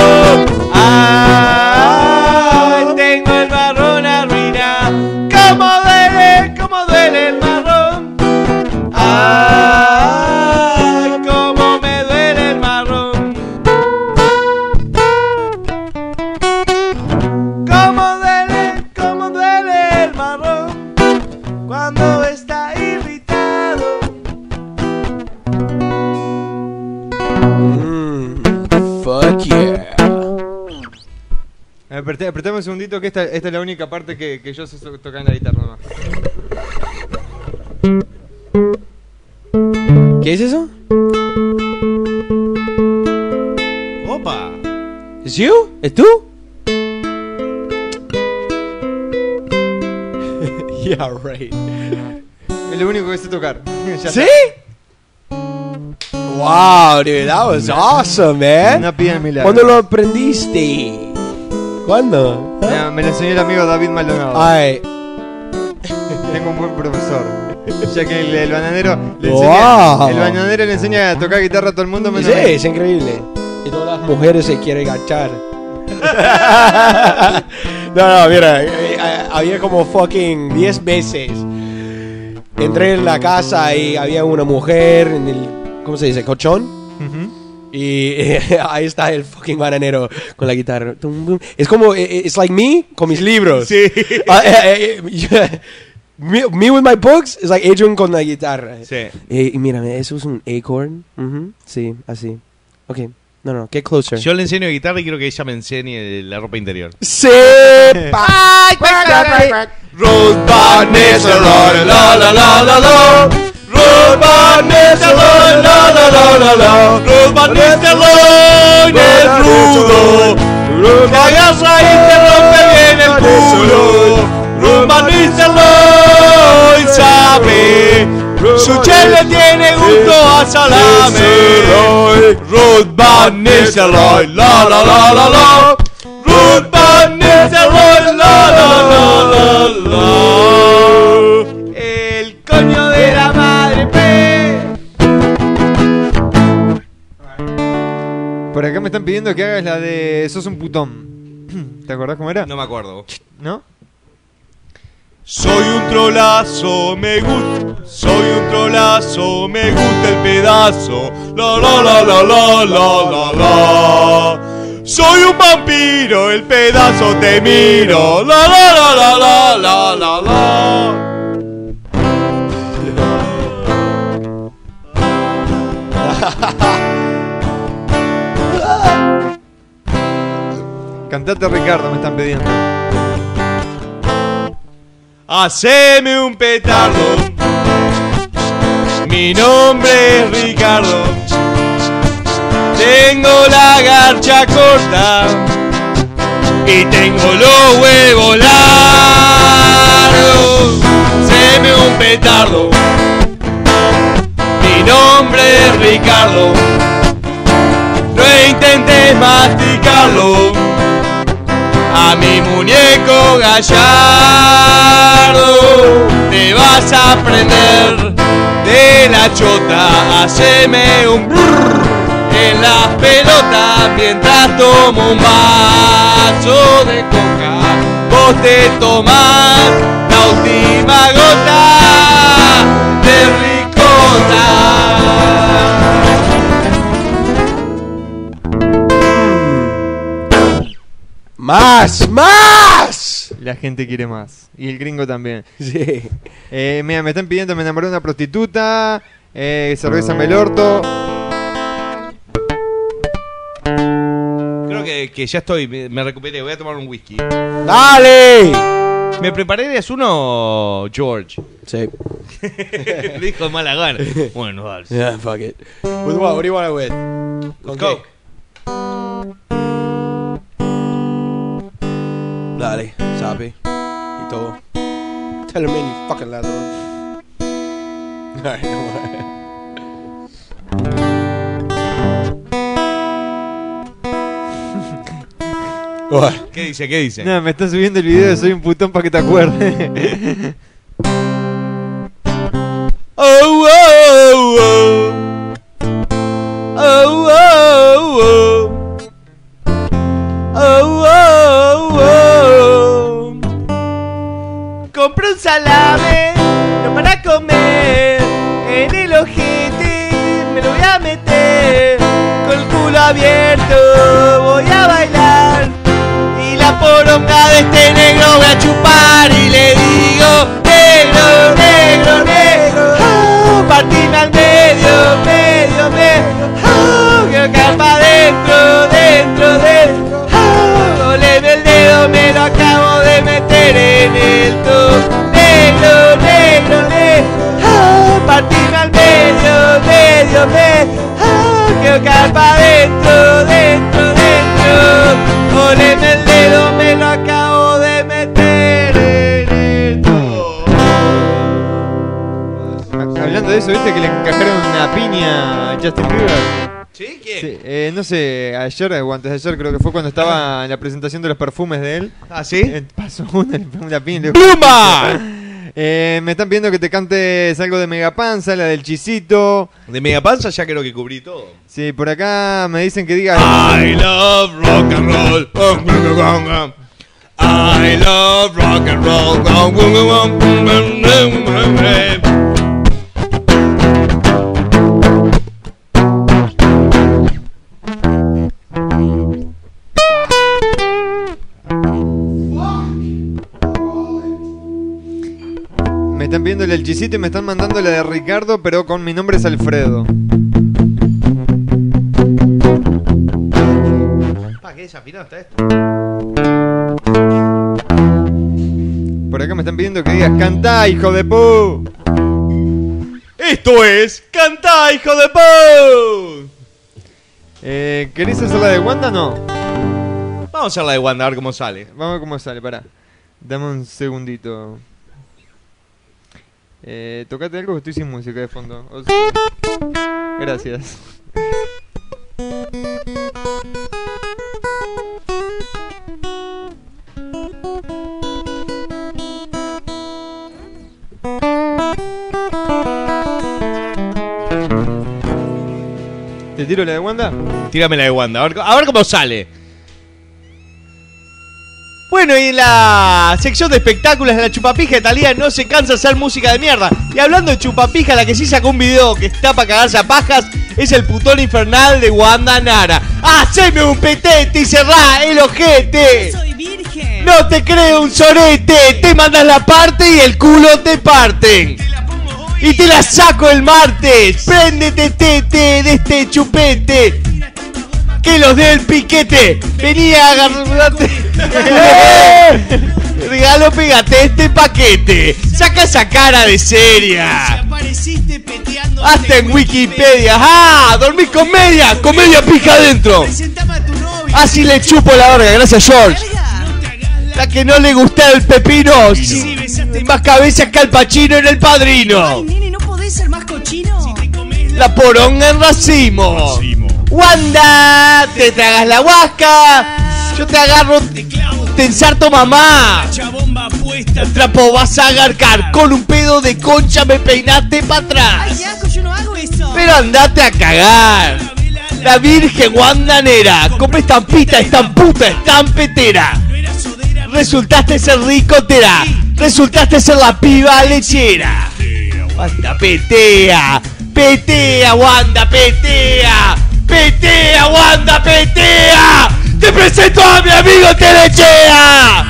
Ay, tengo el marrón arruinado. Cómo duele el marrón. Ay, cómo me duele el marrón. Cómo duele el marrón cuando está irritado. Fuck yeah. Apretame un segundito que esta es la única parte que yo sé tocar en la guitarra nomás. ¿Qué es eso? Opa. ¿Es you? ¿Es tú? Yeah, right. Es lo único que sé tocar. Ya ¿Sí? está. Wow, dude, that was awesome, man. No pidan milagro. ¿Cuándo lo aprendiste? ¿Cuándo? Me lo enseñó el amigo David Maldonado. Ay, Tengo un buen profesor. Ya que el bananero le Wow. enseña, el bananero le enseña a tocar guitarra a todo el mundo menos sí, a mí. es increíble. Y todas las mujeres se quieren agachar. No, mira, había como fucking 10 veces. Entré en la casa y había una mujer en el, ¿cómo se dice? Colchón. Ujú. Y ahí está el fucking bananero con la guitarra. Es como, it's like me con mis libros. Sí. Me with my books, it's like Adrian con la guitarra. Sí. Y mírame, eso es un acorn. Sí, así. Ok, no, get closer. Yo le enseño guitarra y quiero que ella me enseñe la ropa interior. Sí. Ruth Van Nistelrooy, la la la la la. Ruth Van Nistelrooy, la la la la la. Ruth Van Nistelrooy es rudo. Que agarra y te rompe bien el culo. Ruth Van Nistelrooy sabe. Su chile tiene gusto a salame. Ruth Van Nistelrooy, la la la la la. Ruth Van Nistelrooy, la la la la la. El coño de la madre P. Por acá me están pidiendo que hagas la de Sos un putón. ¿Te acordás cómo era? No me acuerdo. ¿No? Soy un trolazo, me gusta. Soy un trolazo, me gusta el pedazo. La la la la la la la la. Soy un vampiro, el pedazo te miro. La la la la la la la la. Cantate Ricardo, me están pidiendo. Haceme un petardo. Mi nombre es Ricardo. Tengo la garcha corta y tengo los huevos largos. Haceme un petardo. Mi nombre es Ricardo. No intentes masticarlo. A mi muñeco gallardo te vas a prender de la chota. Haceme un brrr en las pelotas mientras tomo un vaso de coca. Vos te tomás la última gota de ricota. ¡Más! La gente quiere más. Y el gringo también. Sí. Mira, me están pidiendo, me enamoré de una prostituta. Cervézame el orto. Creo que ya estoy, me recuperé, voy a tomar un whisky. ¡Dale! ¿Me prepararías uno, George? Sí. Dijo de mala gana. Bueno, dale. Yeah, fuck it. With what? What do you want it with? Let's Okay. go. Dale, sabe. Y todo. Tell him in, you fucking ladrón. Alright, no more. What? ¿Qué dice? ¿Qué dice? No, me está subiendo el video de Soy un putón para que te acuerdes. Oh, oh, oh. Oh, oh, oh. Oh, oh, oh. Compré un salame, no para comer. En el ojete me lo voy a meter. Con el culo abierto voy a bailar. Y la poronga de este negro voy a chupar. Y le digo, negro, negro, negro. Oh, partime al medio, medio, medio. Oh, quiero caer pa' dentro, dentro, dentro. Oh, oleme el dedo, me lo acabo de meter en el top. Negro, negro, negro. Oh, partime al medio, medio, medio. Oh, quiero caer pa' dentro, dentro, dentro. Oleme el dedo, me lo acabo de meter en el top. Hablando de eso, ¿viste que le encajaron una piña a Justin Bieber? ¿Sí? ¿Quién? Sí, no sé, ayer o antes de ayer creo que fue cuando estaba en la presentación de los perfumes de él. ¿Ah, sí? Pasó una piña. ¡Pluma! Me están pidiendo que te cantes algo de Megapanza, la del Chisito. De Megapanza ya creo que cubrí todo. Sí, por acá me dicen que diga. I love rock and roll. I love rock and roll. Me están pidiendo el chisito y me están mandando la de Ricardo, pero con mi nombre es Alfredo. ¿Qué desafinado está esto? Por acá me están pidiendo que digas cantá, hijo de pu. Esto es Cantá, hijo de pu. ¿Querés hacer la de Wanda o no? Vamos a hacer la de Wanda, a ver cómo sale. Vamos a ver cómo sale, pará. Dame un segundito. Tocate algo que estoy sin música de fondo. Gracias. ¿Te tiro la de Wanda? Tírame la de Wanda, a ver cómo sale. Bueno, y en la sección de espectáculos de la Chupapija, Talía no se cansa de hacer música de mierda. Y hablando de Chupapija, la que sí sacó un video que está para cagarse a pajas es el putón infernal de Wanda Nara. ¡Haceme un petete y cerrá el ojete! Soy virgen. No te creo un sorete, te mandas la parte y el culo te parten. Y te la saco el martes. Préndete tete de este chupete. Que los del piquete. Venía a agarrarte. Regalo, pegate este paquete. Saca esa cara de seria. Apareciste peteando. Hasta en Wikipedia. ¡Ah! Dormís con media. Con media pija adentro. Presentame a tu novia. Así le chupo la verga. Gracias, George. La que no le gusta el pepino. Sí, más cabezas que al Pacino en El Padrino. Ay, nene, ¿no podés ser más cochino? La poronga en racimo. Wanda, te tragas la huasca. Yo te agarro, te ensarto mamá. El trapo vas a agarcar. Con un pedo de concha me peinaste para atrás. Ay, qué asco, yo no hago eso. Pero andate a cagar. La virgen guandanera. Come estampita, estamputa, estampetera. Resultaste ser ricotera. Resultaste ser la piba lechera. Wanda petea. Petea, Wanda, petea. Petea, Wanda, petea. Te presento a mi amigo Telechea.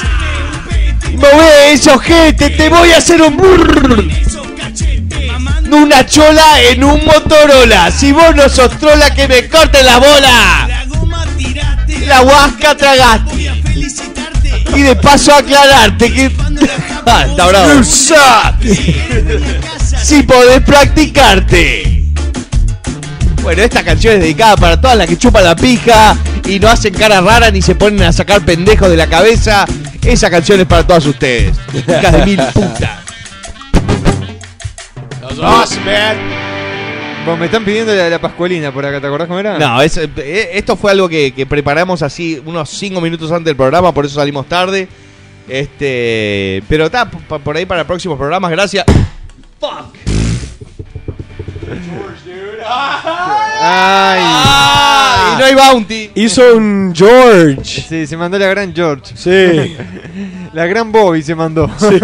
Move ese ojete, te voy a hacer un burr. Una chola en un Motorola. Si vos no sos trola, que me corte la bola. La huasca tragaste. Y de paso aclararte que... Está bravo. Si podés practicarte. Bueno, esta canción es dedicada para todas las que chupan la pija y no hacen cara rara ni se ponen a sacar pendejos de la cabeza. Esa canción es para todas ustedes. Hijas de mil putas. Awesome, man. Bueno, me están pidiendo la Pascualina por acá, ¿te acordás cómo era? No, esto fue algo que preparamos así unos 5 minutos antes del programa, por eso salimos tarde. Pero está por ahí para próximos programas, gracias. Fuck. Ay. Y no hay bounty. Hizo un George. Sí, se mandó la gran George. Sí. La gran Bobby se mandó. Sí.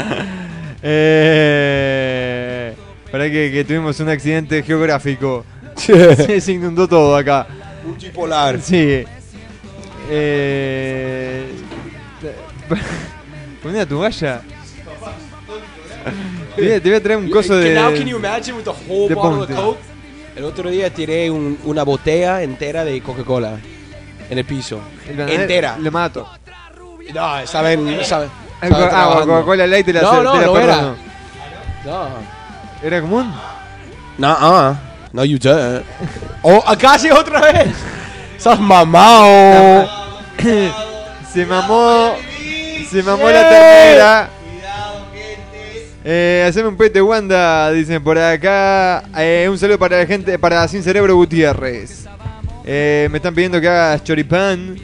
Para que tuvimos un accidente geográfico. Sí. Se inundó todo acá. Multipolar. Sí. Poné a tu valla. Te voy a traer un coso de... Now can you imagine with the whole de bottle of Ponte. Coke? El otro día tiré una botella entera de Coca-Cola en el piso. Entera. Lo mato. No, saben Coca-Cola Light te la No, te la no perdono. era. No. ¿Era común? No, you didn't. Oh, casi otra vez. Sos mamao. Se mamó la ternera. Haceme un pete Wanda, dicen por acá. Un saludo para la gente, para Sin Cerebro Gutiérrez. Me están pidiendo que hagas choripán.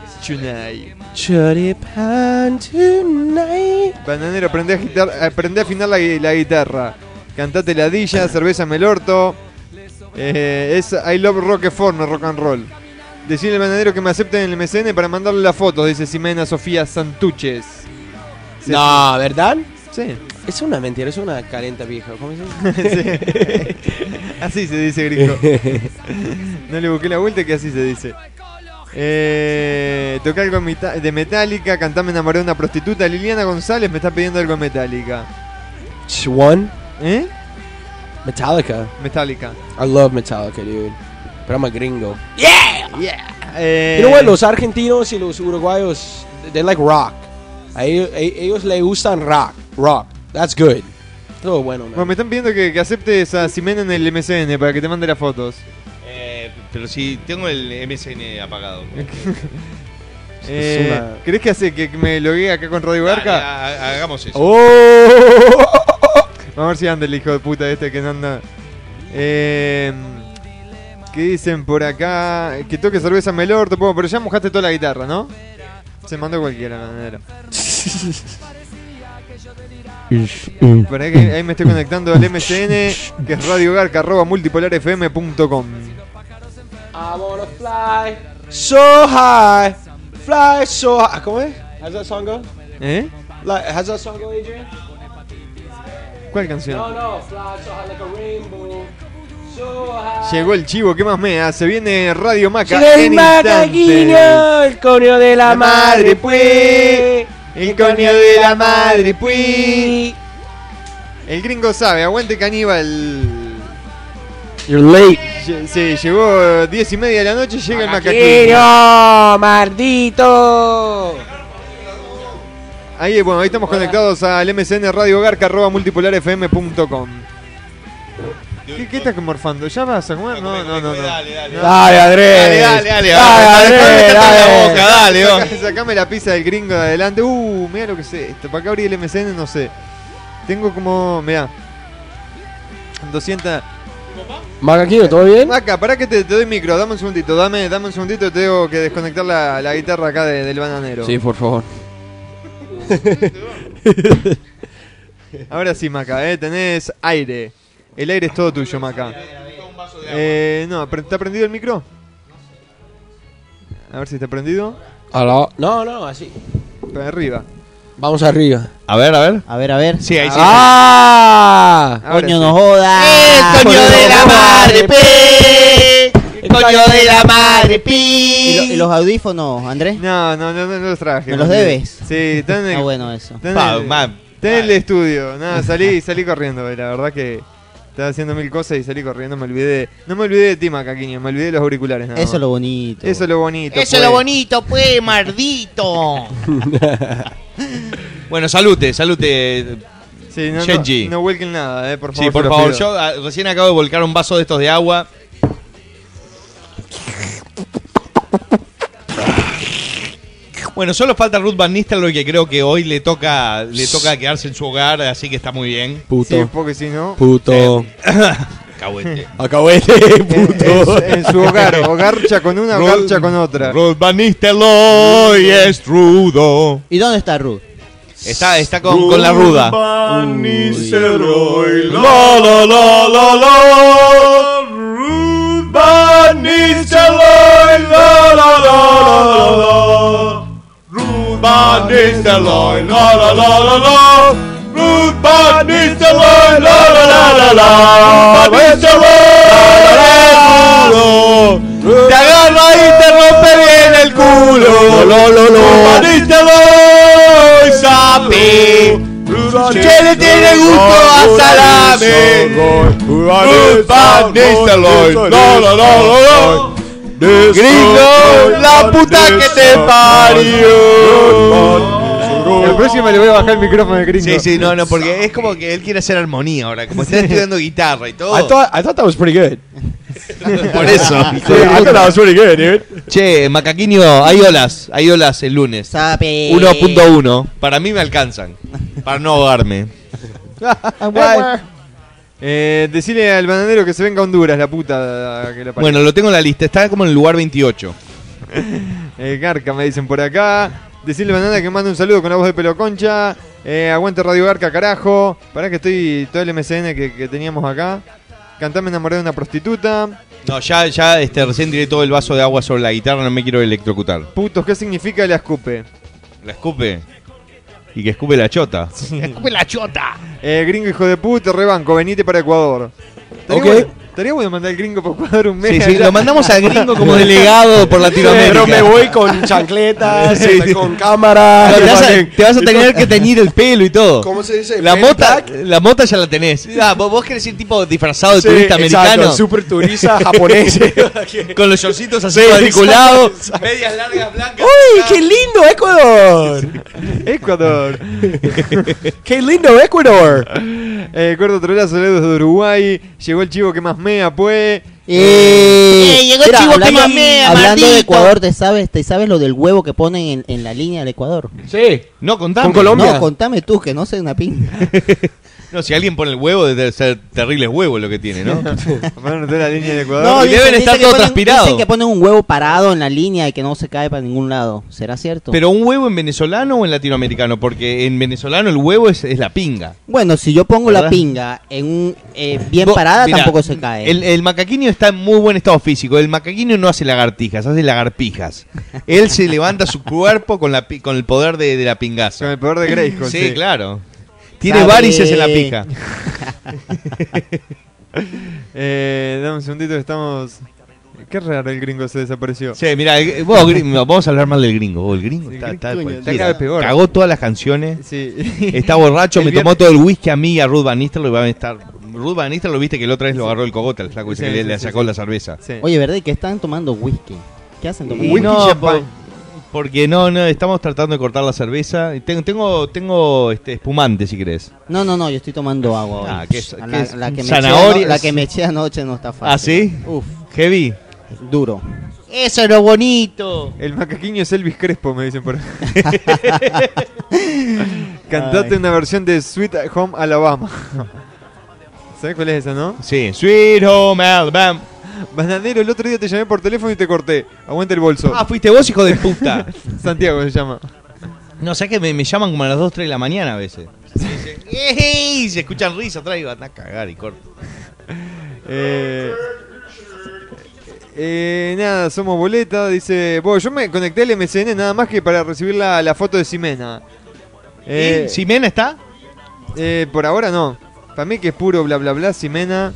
Choripan tonight. Bananero, aprende a afinar la guitarra. Cantate ladilla, cerveza melorto. Es I love Roquefort, no rock and roll. Decirle al bananero que me acepten en el MCN para mandarle la foto, dice Ximena Sofía Santuches. No, ¿verdad? Sí. Es una mentira, es una calenta vieja. ¿Cómo se dice? Sí. Así se dice, gringo. No le busqué la vuelta, que así se dice. Toqué algo de Metallica. Cantame enamoré de una prostituta. Liliana González me está pidiendo algo de Metallica. One, ¿Eh? Metallica. Metallica. I love Metallica, dude. Pero I'm a gringo. Yeah. You know what? Los argentinos y los uruguayos, they like rock. A ellos les gustan rock. That's good. Todo bueno, man. Bueno, me están pidiendo que aceptes a Ximena en el MSN para que te mande las fotos. Pero si tengo el MSN apagado. ¿Querés que me loguee acá con Radio Dale, Garca? hagamos eso. Vamos a ver si anda el hijo de puta este que no anda. ¿Qué dicen por acá? Que toque cerveza Melor, te puedo, pero ya mojaste toda la guitarra, ¿no? Se mandó cualquiera, la manera. Por ahí, ahí me estoy conectando al MSN, que es radiogarca@multipolarfm.com. I wanna fly so high. Fly so high. ¿Cómo es? How's that song go? How's that song go, Adrian? ¿Cuál canción? No, fly so high like a rainbow. So high. Llegó el chivo, ¿qué más me hace? Viene Radio Maca Llega el en instantes. macaquino, el coño de la madre, pues. El coño de la madre, pues. El gringo sabe, aguante caníbal. You're late. Sí, llegó 10:30 de la noche, llega el macaquino. ¡Macaquino, maldito! Ahí, bueno, ahí estamos conectados al MSN radiogarca@multipolarfm.com. ¿Qué estás morfando? ¿Ya vas a comer? No. Dale. Dale, Andrés. Dale. Sacame la pizza del gringo de adelante. Mira lo que es esto. ¿Para qué abrí el MSN? No sé. Tengo como, mirá, 200. Macaquino, ¿todo bien? Maca, pará que te doy micro. Dame un segundito. Dame un segundito. Tengo que desconectar la guitarra acá del bananero. Sí, por favor. Ahora sí, Maca, tenés aire. El aire es todo tuyo, Maca. No, ¿está prendido el micro? A ver si está prendido. No, así. Para arriba. Vamos arriba. A ver. A ver. Sí, ahí sí. ¡Ah! Ahora Coño, sí. no joda. El coño de la madre, pe. El coño de la madre, pi. ¿Y los audífonos, Andrés? No los traje. ¿Me los debes? Sí, están en Ah, bueno, eso. Está en el estudio. No, salí corriendo. La verdad que estaba haciendo mil cosas y salí corriendo. No me olvidé de ti, Macaquiño. Me olvidé de los auriculares. nada Eso es más. lo bonito. Eso es lo bonito. Eso es lo bonito, pues, mardito. Bueno, salute. Sí, Genji. no vuelquen nada, por favor. Sí, por se los favor. pido. Yo recién acabo de volcar un vaso de estos de agua. Bueno, solo falta Ruth Van Nistelrooy, que creo que hoy le toca quedarse en su hogar, así que está muy bien. Puto. Sí, porque si no. Puto. Cahuete. Acabete, puto. En su hogar, o garcha con una o garcha con otra. Ruth Van Nistelrooy es rudo. ¿Y dónde está Ruth? Está con la ruda. Van Nistelrooy, la la la la la. Ruth Van Nistelrooy, la la la la la. Ruth Van Nistelrooy, la la la la la. Ruth Van Nistelrooy, la la la la la. Van Nistelrooy, Te agarra y te rompe bien el culo. Van Nistelrooy, sabe que le tiene gusto a salame. Ruth Van Nistelrooy, la la la la la. Gringo, la puta que te parió. El próximo le voy a bajar el micrófono al gringo. Sí, no, porque es como que él quiere hacer armonía ahora, como está estudiando guitarra y todo. I thought that was pretty good. Por eso. I thought that was pretty good, dude. Che, Macaquinho, hay olas el lunes. Sape. 1.1. Para mí me alcanzan. Para no ahogarme. Decile al bananero que se venga a Honduras, la puta que la parió. Bueno, lo tengo en la lista. Está como en el lugar 28. Garca me dicen por acá. Decirle a Banana que manda un saludo con la voz de Pelo Concha. Aguante Radio Garca, carajo. Pará que estoy todo el MSN que teníamos acá. Cantame enamoré de una prostituta. No, ya recién tiré todo el vaso de agua sobre la guitarra. No me quiero electrocutar. Putos, ¿qué significa la escupe? ¿La escupe? Y que escupe la chota. Escupe la chota. Gringo hijo de puta, rebanco, venite para Ecuador. Ok. Estaría bueno mandar al gringo por Ecuador un mes. Sí, sí, lo mandamos al gringo como delegado por Latinoamérica. Pero me voy con chancletas, Sí. con cámara. No, te vas a tener que teñir el pelo y todo. ¿Cómo se dice? La mota, Backpack. la mota ya la tenés. Vos querés ir tipo disfrazado de Sí, turista exacto, americano. super turista japonés. Con los shortcitos así Sí, cuadriculados, exacto. medias largas blancas. ¡Uy, qué lindo Ecuador! Ecuador. ¡Qué lindo Ecuador! Corto Trola, saludos de Uruguay. Llegó el chivo que más mea, pues. Llegó el Mira, chivo que hablando- más mea, Hablando maldito. de Ecuador, ¿te sabes lo del huevo que ponen en la línea del Ecuador? Sí. No, contame. Con Colombia. No, contame tú, que no sé una pinga. No, si alguien pone el huevo, debe ser terribles huevos lo que tiene, ¿no? Ponernos de la línea de Ecuador. No, deben estar que todos ponen- transpirados. Dicen que ponen un huevo parado en la línea y que no se cae para ningún lado. ¿Será cierto? Pero un huevo en venezolano o en latinoamericano, porque en venezolano el huevo es la pinga. Bueno, si yo pongo ¿Verdad? la pinga en un bien Vos, parada, mirá, tampoco se cae. El macaquinho está en muy buen estado físico. El macaquinho no hace lagartijas, hace lagarpijas. Él se levanta su cuerpo con el poder de la pingaza. Con el poder de Grayskull. Sí, claro. Tiene Sabe. varices en la pija. Dame un segundito que estamos. Qué raro el gringo se desapareció. Sí, mira, vamos a hablar mal del gringo. El gringo Sí, está coño, cualquiera. está cada vez peor. Cagó todas las canciones. Sí. Está borracho, El me vier- tomó todo el whisky a mí y a Ruth Van Nistelrooy. Va a estar. Ruth Van Nistelrooy, viste que la otra vez lo agarró el cogote al flaco ese Sí, que sí, le sí, sacó sí. la cerveza. Sí. Oye, ¿verdad? Que están tomando whisky. ¿Qué hacen tomando Whisky no, champán. porque no, estamos tratando de cortar la cerveza. Y tengo espumante, si querés. No, yo estoy tomando agua hoy. Ah, ¿qué es- La- qué es? la que me Zanahorias. eché, la que me eché anoche no está fácil. ¿Ah, sí? Uf, Heavy. duro. Eso es lo bonito. El macaquiño es Elvis Crespo, me dicen por ahí. Cantate una versión de Sweet Home Alabama. ¿Sabes cuál es esa, no? Sí, Sweet Home Alabama. Bananero, el otro día te llamé por teléfono y te corté. Aguanta el bolso. Ah, fuiste vos, hijo de puta. Santiago se llama. No, sé que me llaman como a las 2, 3 de la mañana a veces. ¡Ey! Se escuchan risas atrás y van a cagar y corto. Nada, somos boleta. Dice, bueno, yo me conecté al MCN nada más que para recibir la foto de Ximena. ¿Ximena está? Por ahora no. Para mí que es puro bla bla bla, Ximena.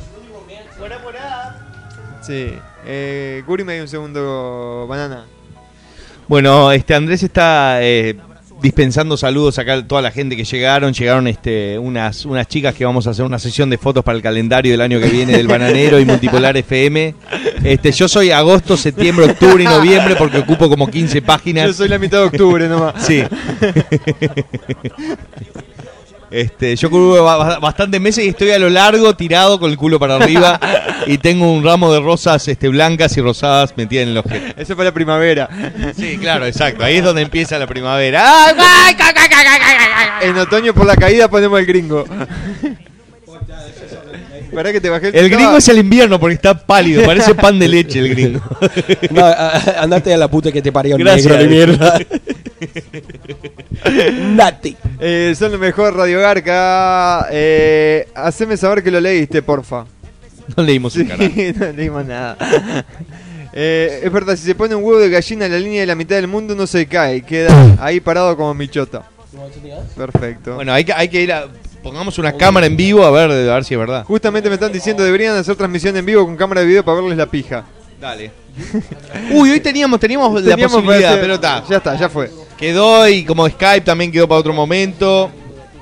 Sí. Guri me dio un segundo, banana. Bueno, Andrés está dispensando saludos acá a toda la gente que llegaron. Llegaron unas chicas que vamos a hacer una sesión de fotos para el calendario del año que viene del Bananero y Multipolar FM. Yo soy agosto, septiembre, octubre y noviembre porque ocupo como 15 páginas. Yo soy la mitad de octubre nomás. Sí. Yo cubro bastantes meses y estoy a lo largo tirado con el culo para arriba y tengo un ramo de rosas blancas y rosadas metidas en el ojete. Eso fue la primavera. Sí, claro, exacto. Ahí es donde empieza la primavera. ¡Ay! En otoño por la caída ponemos el gringo. Pará que te bajé El gringo es el invierno porque está pálido, parece pan de leche el gringo. No, andate a la puta que te parió, Gracias. negro de mierda. Nati. Son lo mejor, Radio Garca. Haceme saber que lo leíste, porfa. No leímos un carajo. No leímos nada. Es verdad, si se pone un huevo de gallina en la línea de la mitad del mundo no se cae, queda ahí parado como michota. Perfecto. Bueno, hay que ir a... Pongamos una cámara en vivo a ver si es verdad. Justamente me están diciendo deberían hacer transmisión en vivo con cámara de video para verles la pija. Dale. Uy, hoy teníamos la Teníamos posibilidad, para hacer- pero está. Ya está, ya fue. Quedó y como Skype también quedó para otro momento.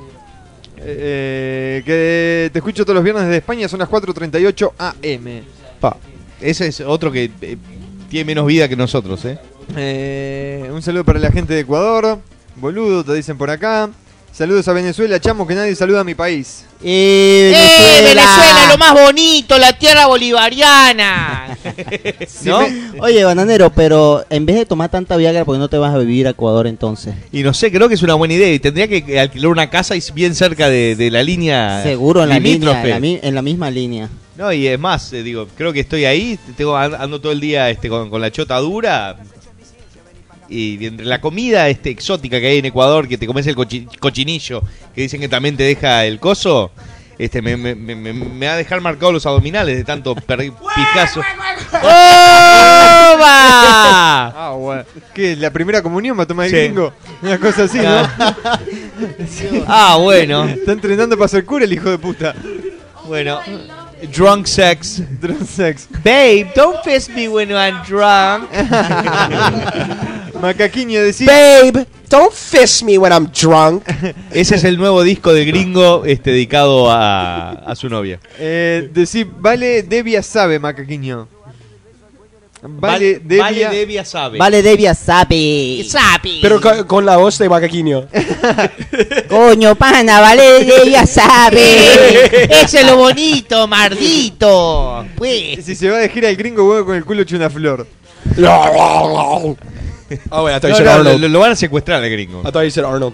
Que te escucho todos los viernes desde España, son las 4:38 AM. Ese es otro que tiene menos vida que nosotros, Un saludo para la gente de Ecuador. Boludo, te dicen por acá. Saludos a Venezuela, chamo, que nadie saluda a mi país. Venezuela, lo más bonito, la tierra bolivariana. ¿No? Oye, bananero, pero en vez de tomar tanta Viagra, ¿por qué no te vas a vivir a Ecuador entonces? Y no sé, creo que es una buena idea. Y tendría que alquilar una casa y bien cerca de la línea. Seguro en la limítrofe. línea, en la misma línea. No, y es más, creo que estoy ahí, ando todo el día con la chota dura. Y entre la comida exótica que hay en Ecuador, que te comes el cochinillo, que dicen que también te deja el coso, me va a dejar marcados los abdominales de tanto picazo. Ah, bueno. ¿Qué? ¿La primera comunión va a tomar el Sí. gringo? Una cosa así, ¿no? Ah, bueno. Está entrenando para ser cura el hijo de puta. Bueno. Drunk sex. Drunk sex. Babe, don't fist me when I'm drunk. Macaquiño, decís. Babe, don't fist me when I'm drunk. Ese es el nuevo disco del gringo dedicado a su novia. Decís, vale, Devia sabe, Macaquiño. Vale, Devia sabe. Vale, Devia sabe. Pero con la voz de Macaquiño. Coño, pana, vale, Devia sabe. Eso es lo bonito, mardito. Pues. Si se va de gira el gringo, huevo con el culo hecho una flor. Oh, wait, I thought you said No, Arnold. lo van a secuestrar al gringo. I thought you said Arnold.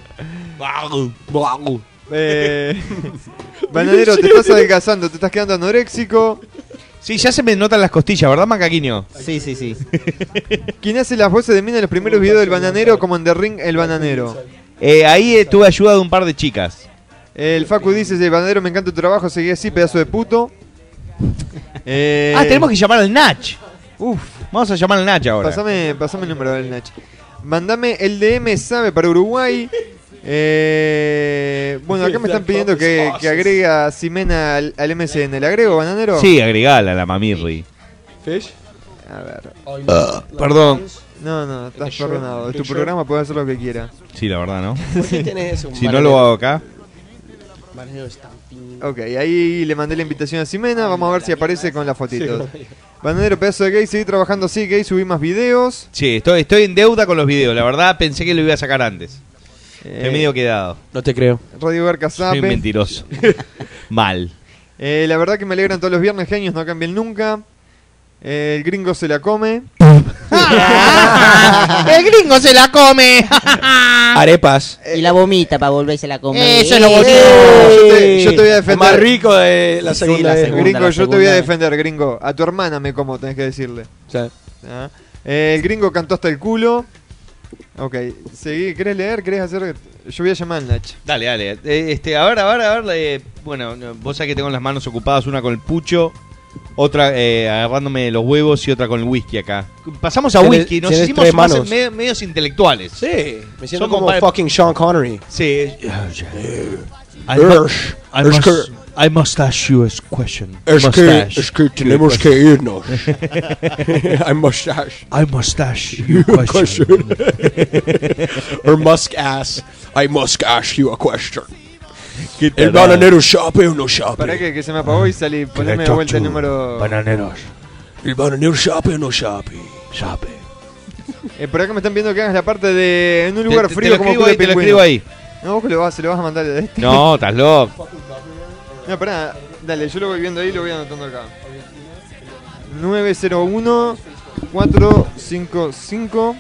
Bananero, te estás adelgazando, te estás quedando anoréxico. Sí, ya se me notan las costillas, ¿verdad, Macaquiño? Sí, sí, sí. ¿Quién hace las voces de Mina en los primeros videos del Bananero como en The Ring el Bananero? Ahí tuve ayuda de un par de chicas. El Facu dice, el Bananero, me encanta tu trabajo, seguí así, pedazo de puto. Tenemos que llamar al Nach. Vamos a llamar al Nach ahora. Pasame el número del Nach. Mandame el DM sabe para Uruguay. Bueno, acá me están pidiendo que agregue a Ximena al MSN. ¿Le agrego, Bananero? Sí, agregala a la mamirri. Fish? A ver. Perdón. No, estás perdonado. Es tu programa, puedes hacer lo que quieras. Sí, la verdad, ¿no? ¿Por qué tenés eso? Si no lo hago acá. Ok, ahí le mandé la invitación a Ximena. Vamos a ver si aparece con las fotitos. Bananero, pedazo de gay, seguí trabajando así, gay, subí más videos. Sí, estoy en deuda con los videos. La verdad, pensé que lo iba a sacar antes. Estoy medio quedado. No te creo. Radio Garca Soy sabe. mentiroso. Mal. La verdad que me alegran todos los viernes, genios, no cambien nunca. El gringo se la come. El gringo se la come. Arepas. Y la vomita para volverse a comer. Eso es lo bonito. Yo te voy a defender. Más rico de la segunda la vez. segunda. Gringo, yo te voy a segunda. defender, gringo. A tu hermana me como, tenés que decirle. O sea, ¿Ah? El gringo cantó hasta el culo. Ok, seguí, ¿querés leer? ¿Querés hacer? Yo voy a llamar al Nach. Dale. A ver. Bueno, vos sabés que tengo las manos ocupadas, una con el pucho, otra agarrándome los huevos y otra con el whisky acá. Pasamos a Tienes- whisky, nos tienes hicimos tres más manos. medios intelectuales. sí, me siento Son como compa- fucking Sean Connery. Sí. I must ask you a question. Es que tenemos que irnos. I must ask. I must ask you a Question. Or Musk ass. I must ask you a question. ¿El bananero sabe o no sabe? Para que se me apagó y salí. Poneme de vuelta el número. Bananeros. ¿El bananero sabe o no sabe? Sabe. Por acá me están viendo que hagas la parte de en un lugar Te frío lo como escribo culo ahí, de te lo pingüino. escribo ahí. No, vos se lo vas a mandar de este. No, estás loco. No, pará, dale, yo lo voy viendo ahí y lo voy anotando acá. 901 455.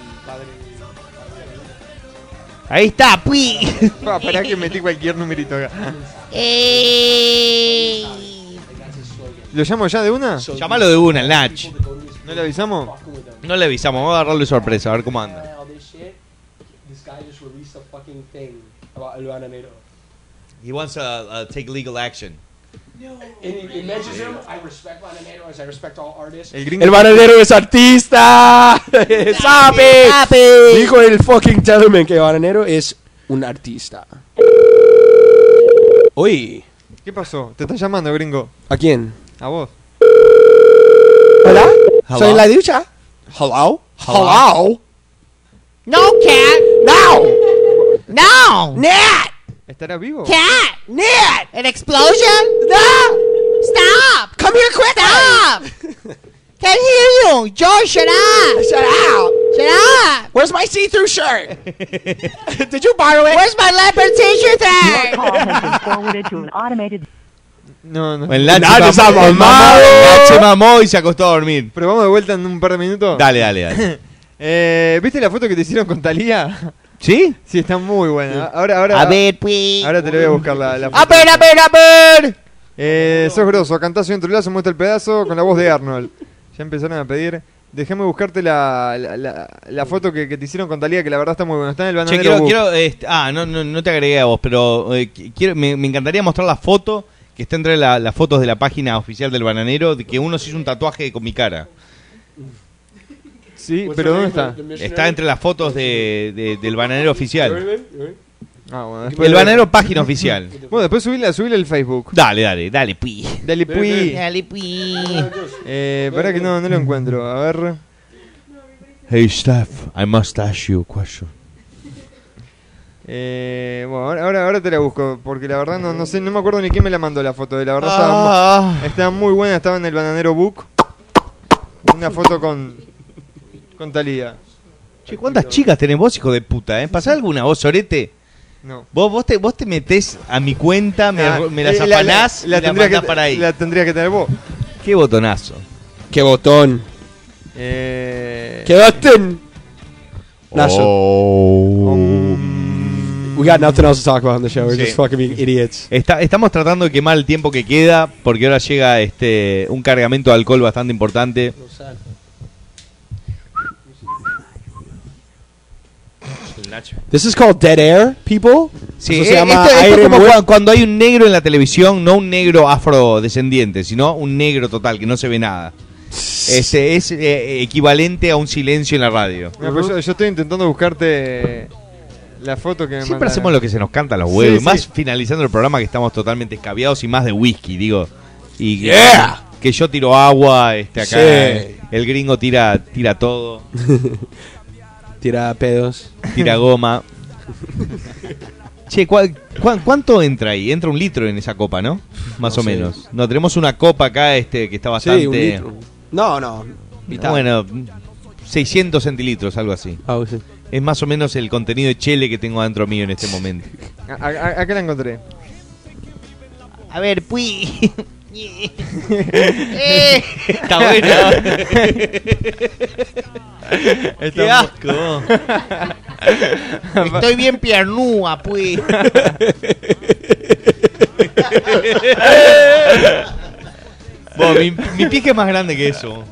Ahí está, pui. Pará que metí cualquier numerito acá. ¿Lo llamo ya de una? Llámalo de una, el Nach. ¿No le avisamos? No le avisamos, vamos a agarrarle sorpresa, a ver cómo anda. He wants to take legal action. El gringo. El bananero es artista. ¡Sabe! Sabe. Dijo el fucking Tellerman que el bananero es un artista. Uy, ¿Qué pasó? ¿Te estás llamando, gringo? ¿a quién? A vos. ¿Hola? Hello? ¿Soy la ducha? ¿Hello? ¿Hello? No, cat. ¡No! No. ¡Nat! ¿Estará vivo? Cat. ¡Nat! An explosion? ¡No! Stop. ¡Come here quickly! Stop. Can't hear you. George, shut up. Shut up! Shut up. Where's my see-through shirt? Did you borrow it? Where's my leopard t-shirt there? Call has been forwarded to an automated. No. El Nach Nach está el mamado. Nach se mamó y se acostó a dormir. Pero vamos de vuelta en un par de minutos. Dale. ¿Viste la foto que te hicieron con Talía? ¿Sí? Sí, está muy buena. Ahora, A ver, pues. ahora te lo voy a buscar la foto. A ver. Sos grosso, cantás soy un trolazo, muestra el pedazo con la voz de Arnold. Ya empezaron a pedir. Déjame buscarte la foto que te hicieron con Talía, que la verdad está muy buena. Está en el Che, bananero. no te agregué a vos, pero me encantaría mostrar la foto que está entre las fotos de la página oficial del Bananero, de que uno se hizo un tatuaje con mi cara. Sí, pero ¿dónde está? Está entre las fotos del Bananero oficial. Ah, bueno, después El bananero página oficial. Bueno, después subile al Facebook. Dale, pui. Dale, pui. Dale, pui. Pará que no lo encuentro. A ver. Hey, Steph, I must ask you a question. Bueno, ahora te la busco, porque la verdad no sé, no me acuerdo ni quién me la mandó la foto. La verdad estaba muy buena, estaba en el Bananero Book. Una foto con Thalía. Che, ¿cuántas chicas tenés vos, hijo de puta? ¿Pasás alguna vos, sorete? No. Vos te metés a mi cuenta, me las afanás y la mandás para ahí. La tendrías que tener vos. Qué botonazo. ¡Qué botón! ¡Qué botón! We got nothing else to talk about on the show. We're just fucking being idiots. Estamos tratando de quemar el tiempo que queda, porque ahora llega un cargamento de alcohol bastante importante. This is called dead air, people. Sí, Eso se llama esto aire es como muerto. cuando hay un negro en la televisión, no un negro afrodescendiente, sino un negro total, que no se ve nada. Es equivalente a un silencio en la radio. No, pero yo estoy intentando buscarte la foto que me Siempre mandaron. hacemos lo que se nos canta a los huevos. Sí, más sí. finalizando el programa que estamos totalmente escabiados y más de whisky, digo. Y Yeah. que yo tiro agua, acá Sí. el gringo tira todo, Tira pedos. tira goma. Che, ¿cuánto entra ahí? Entra 1 litro en esa copa, ¿no? Más No o sé. menos. No, tenemos una copa acá que está bastante... Sí, 1 litro. No. Mitad. Bueno, 600 centilitros, algo así. Ah, sí. Es más o menos el contenido de chele que tengo adentro mío en este momento. Acá la encontré. A ver, pui. Está buena. ¡Qué asco! Estoy bien piernúa, pues. Vos, mi pique es más grande que eso.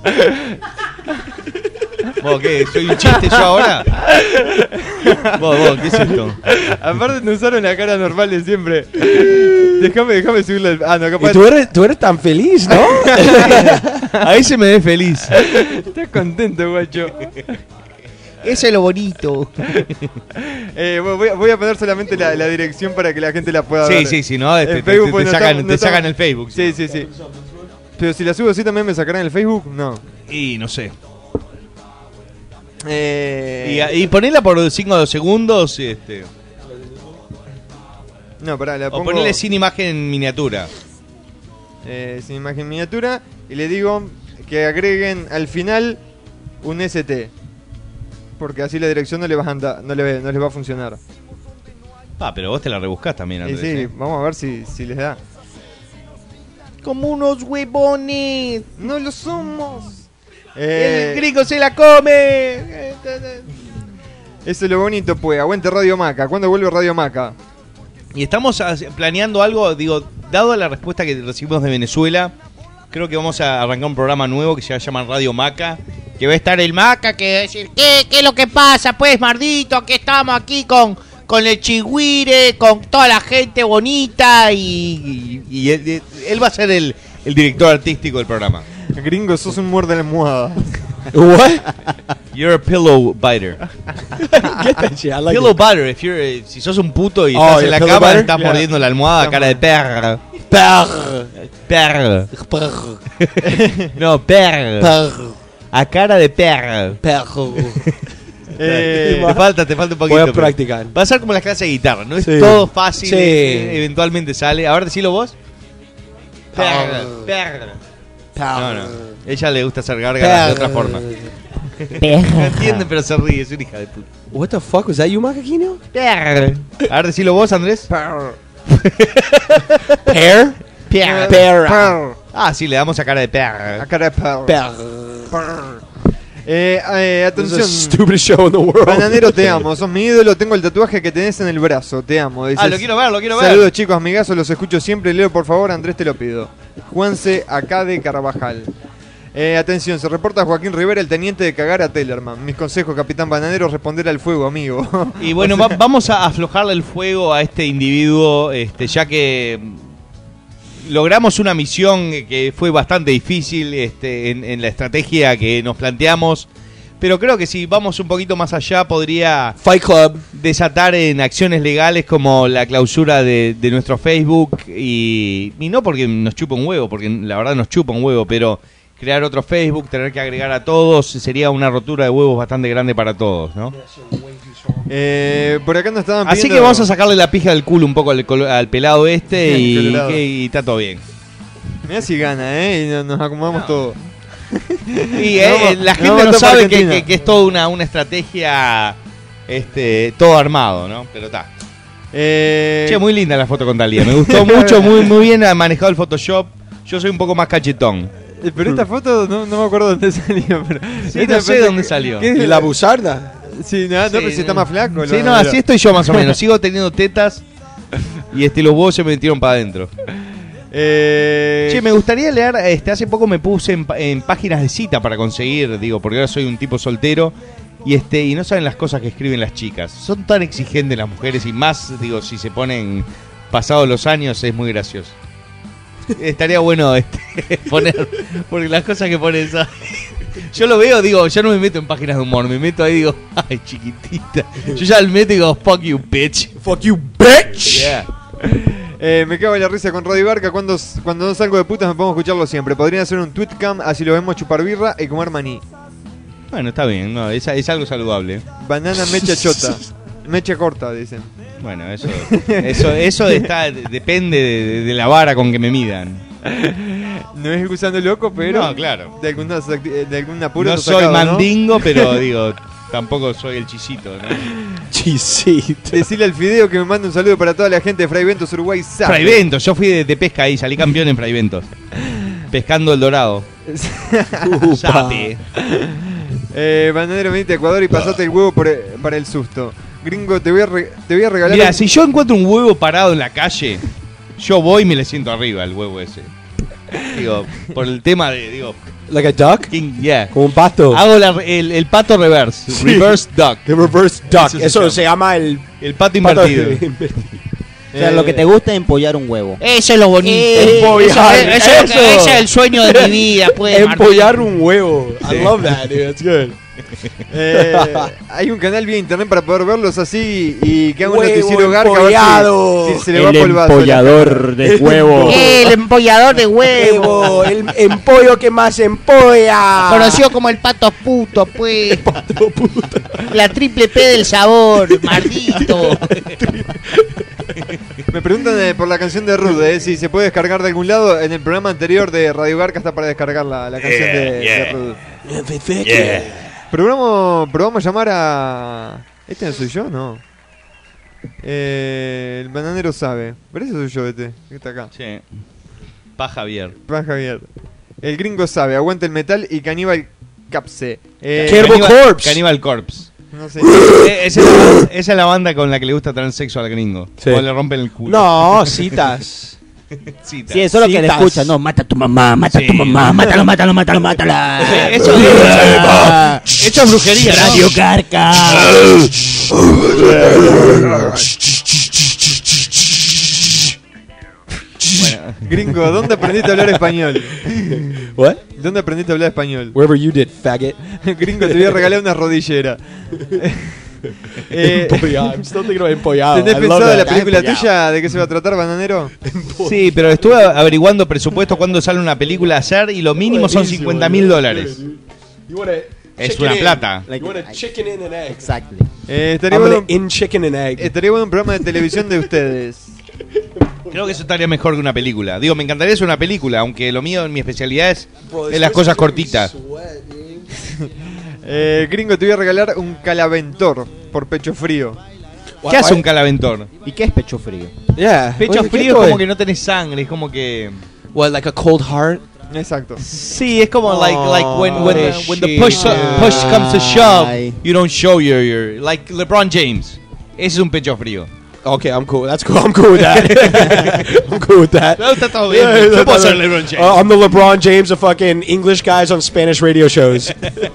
¿Vos qué? ¿Soy un chiste yo ahora? ¿Vos qué es esto? Aparte te usaron la cara normal de siempre. Déjame subirle el... Ah, no, capaz... Y tú eres tan feliz, ¿no? Ahí se me ve feliz. Estás contento, guacho. Eso es lo bonito. Voy a poner solamente la dirección para que la gente la pueda ver. Sí, ¿no? En Facebook, pues, te sacan el Facebook. Sí. Pero si la subo así también me sacarán el Facebook, no. Y no sé. Y ponela por 5 segundos. No, pará, la pongo... O ponele sin imagen en miniatura. Sin imagen miniatura. Y le digo que agreguen al final un ST. Porque así la dirección no les va a funcionar. Pero vos te la rebuscás también, Y Andrés. sí, vamos a ver si les da. Como unos huevones. ¡No lo somos! ¡El gringo se la come! Eso es lo bonito, pues. Aguante Radio Maca. ¿Cuándo vuelve Radio Maca? Y estamos planeando algo, digo, dado la respuesta que recibimos de Venezuela, creo que vamos a arrancar un programa nuevo que se va a llamar Radio Maca, que va a estar el Maca, que va a decir, ¿Qué es lo que pasa, pues, Mardito? Que estamos aquí con el chigüire, con toda la gente bonita y él va a ser el director artístico del programa. Gringo, sos un muerde de almohada. What? You're a pillow biter. Get that shit. I like Pillow it. biter, si sos un puto y estás en la pillow cama, biter? estás Yeah. mordiendo la almohada, cara de perra. Perra. No, perra. A cara de perra. Te falta un poquito. Voy a pero practicar. Va a ser como las clases de guitarra, no es Sí. todo fácil, Sí. eventualmente sale. A ver, decilo vos. Perra. Perra. No. Ella le gusta hacer gárgaras de otra forma. No entiende, pero se ríe, es una hija de puta. What the fuck? Was that you, Macaquino? Perra. A ver, decilo vos, Andrés. Pear? Pear. Ah, sí, le damos a cara de perra. A cara de perro. Pear. This is Atención. the stupidest show in the world. Bananero, te amo. Sos mi ídolo. Tengo el tatuaje que tenés en el brazo. Te amo. Dices, Lo quiero ver. Saludos, chicos, amigazos. Los escucho siempre. Leo, por favor. Andrés, te lo pido. Juanse acá de Carvajal. Atención, se reporta Joaquín Rivera, el teniente de cagar a Tellerman. Mis consejos, capitán Bananero, responder al fuego, amigo. Y bueno, vamos a aflojarle el fuego a este individuo, ya que logramos una misión que fue bastante difícil en la estrategia que nos planteamos, Pero creo que si vamos un poquito más allá podría Fight Club. desatar en acciones legales como la clausura de nuestro Facebook y no porque nos chupa un huevo, porque la verdad nos chupa un huevo, pero crear otro Facebook, tener que agregar a todos, sería una rotura de huevos bastante grande para todos, ¿no? Por acá nos estaban Así pidiendo... que vamos a sacarle la pija del culo un poco al pelado este y está todo bien. Mirá si gana, y nos acomodamos todo. Y la gente no sabe que es toda una estrategia, todo armado, ¿no? Pero está. Che, muy linda la foto con Talía. Me gustó mucho, muy bien manejado el Photoshop. Yo soy un poco más cachetón. Pero esta foto no me acuerdo dónde salió. Pero sí, no sé dónde salió. ¿De la buzarda? Sí, pero si está más flaco. Sí, no, así estoy yo más o menos. Sigo teniendo tetas y los huevos se me metieron para adentro. Che, me gustaría leer, hace poco me puse en páginas de cita para conseguir, porque ahora soy un tipo soltero y no saben las cosas que escriben las chicas. Son tan exigentes las mujeres y más, si se ponen pasados los años es muy gracioso. Estaría bueno poner, porque las cosas que ponen, yo lo veo, yo no me meto en páginas de humor, me meto ahí, ay, chiquitita. Yo ya el meto y digo, fuck you, bitch. Fuck you, bitch. Yeah. Me cago en la risa con Radio Barca. Cuando no salgo de putas me pongo a escucharlo siempre. Podrían hacer un tweetcam, así lo vemos chupar birra y comer maní. Bueno, está bien, no, es algo saludable. Banana mecha chota. Mecha corta, dicen. Bueno, eso depende de la vara con que me midan. No es gusano loco, pero no, claro. de algún apuro. No soy mandingo, pero tampoco soy el chisito, ¿no? Chisito. Decirle al Fideo que me mande un saludo para toda la gente de Fray Ventos, Uruguay. Fray Ventos, yo fui de pesca ahí, salí campeón en Fray Ventos. Pescando el dorado. Sape. Bananero, venite a Ecuador y pasate el huevo para el susto. Gringo, te voy a regalar... Mira, si yo encuentro un huevo parado en la calle, yo voy y me le siento arriba el huevo ese. Por el tema de, Like a duck? Yeah. Como un pato. Hago el pato reverse. Sí. Reverse duck. The reverse duck. Eso se llama el pato invertido. O sea, lo que te gusta es empollar un huevo. Eso es lo bonito. Empollar. Ese es el sueño de mi vida, pues. Empollar un huevo. I love that, dude. That's good. Hay un canal vía internet para poder verlos así y que haga un Huevo noticiero garca empollado. a ver si se le va El polvazo. empollador de huevo. El empollador de huevo. El empollo que más empolla. Conocido como el pato puto, pues. Pato puto. La triple P del sabor, maldito. Me preguntan por la canción de Rude, si se puede descargar de algún lado. En el programa anterior de Radio Garca está para descargar la canción de Rude. Probamos llamar a... ¿Este no soy yo? No. El bananero sabe. Pero ese soy yo, que está acá. Sí. Pa' Javier. El gringo sabe. Aguanta el metal y Caníbal Capse. Cannibal Corpse. No sé. Esa es la banda con la que le gusta tener sexo al gringo. Sí. O le rompen el culo. No, citas. Citas. Sí, eso es lo que le escucha. No, mata a tu mamá, mata a tu mamá, mátala. Eso es brujería, ¿no? Radio Carca. Bueno. Gringo, ¿dónde aprendiste a hablar español? What? ¿Dónde aprendiste a hablar español? Wherever you did, faggot. Gringo, te voy a regalar una rodillera. Empollado. I'm still thinking about empollado. ¿Tenés I love pensado la that. película tuya de qué se va a tratar, bananero? Sí, pero estuve averiguando presupuesto cuando sale una película a hacer y lo mínimo son $50,000. Es una plata. You want a chicken and an egg. Exactly. Estaría I'm bueno, gonna in chicken and egg. estaría bueno un programa de televisión de ustedes. Creo que eso estaría mejor que una película. Me encantaría hacer una película, aunque lo mío, mi especialidad es las cosas cortitas. Gringo, te voy a regalar un calaventor por pecho frío. ¿Qué hace un calaventor? ¿Y qué es pecho frío? Yeah. Pecho Oye, frío ¿qué es como fue? que no tenés sangre, es como que... What, like a cold heart? Exacto. Sí, es como like when the shit. push comes to shove, you don't show your like LeBron James. Ese es un pecho frío. Okay, I'm cool. That's cool. I'm cool with that. I'm cool with that. No, está todo bien. Yeah, Yo puedo that's ser all LeBron right. James. I'm the LeBron James of fucking English guys on Spanish radio shows.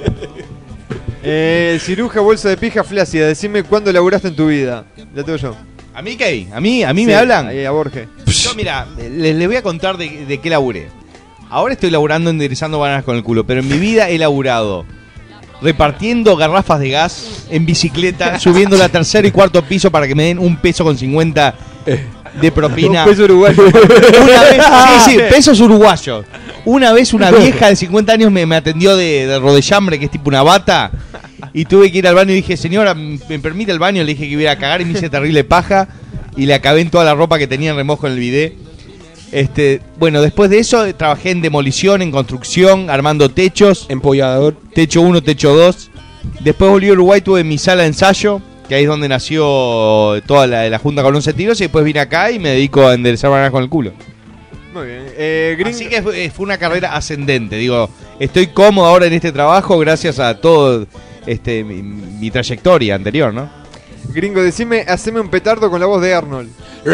Ciruja, bolsa de pija flácida. Decime cuándo laburaste en tu vida. La tengo yo. ¿A mí qué? ¿A mí Sí, me hablan? Ahí, a Borges. Yo, mira, les voy a contar de qué laburé. Ahora estoy laburando enderezando bananas con el culo, pero en mi vida he laburado repartiendo garrafas de gas en bicicleta, subiendo la tercero y cuarto piso para que me den $1.50 de propina. $1 uruguayo. Una vez, sí, pesos uruguayos. Una vez una vieja de 50 años me atendió de rodillambre, que es tipo una bata, y tuve que ir al baño y dije, señora, ¿me permite el baño? Le dije que iba a cagar y me hice terrible paja y le acabé en toda la ropa que tenía en remojo en el bidet. Bueno, después de eso trabajé en demolición, en construcción, armando techos. Empollador. Techo 1, techo 2. Después volví a Uruguay, tuve mi sala de ensayo, que ahí es donde nació toda la junta con 11 tiros. Y después vine acá y me dedico a enderezar bananas con el culo. Muy bien. Así que fue una carrera ascendente. Digo, estoy cómodo ahora en este trabajo gracias a todo mi trayectoria anterior, ¿no? Gringo, decime, haceme un petardo con la voz de Arnold.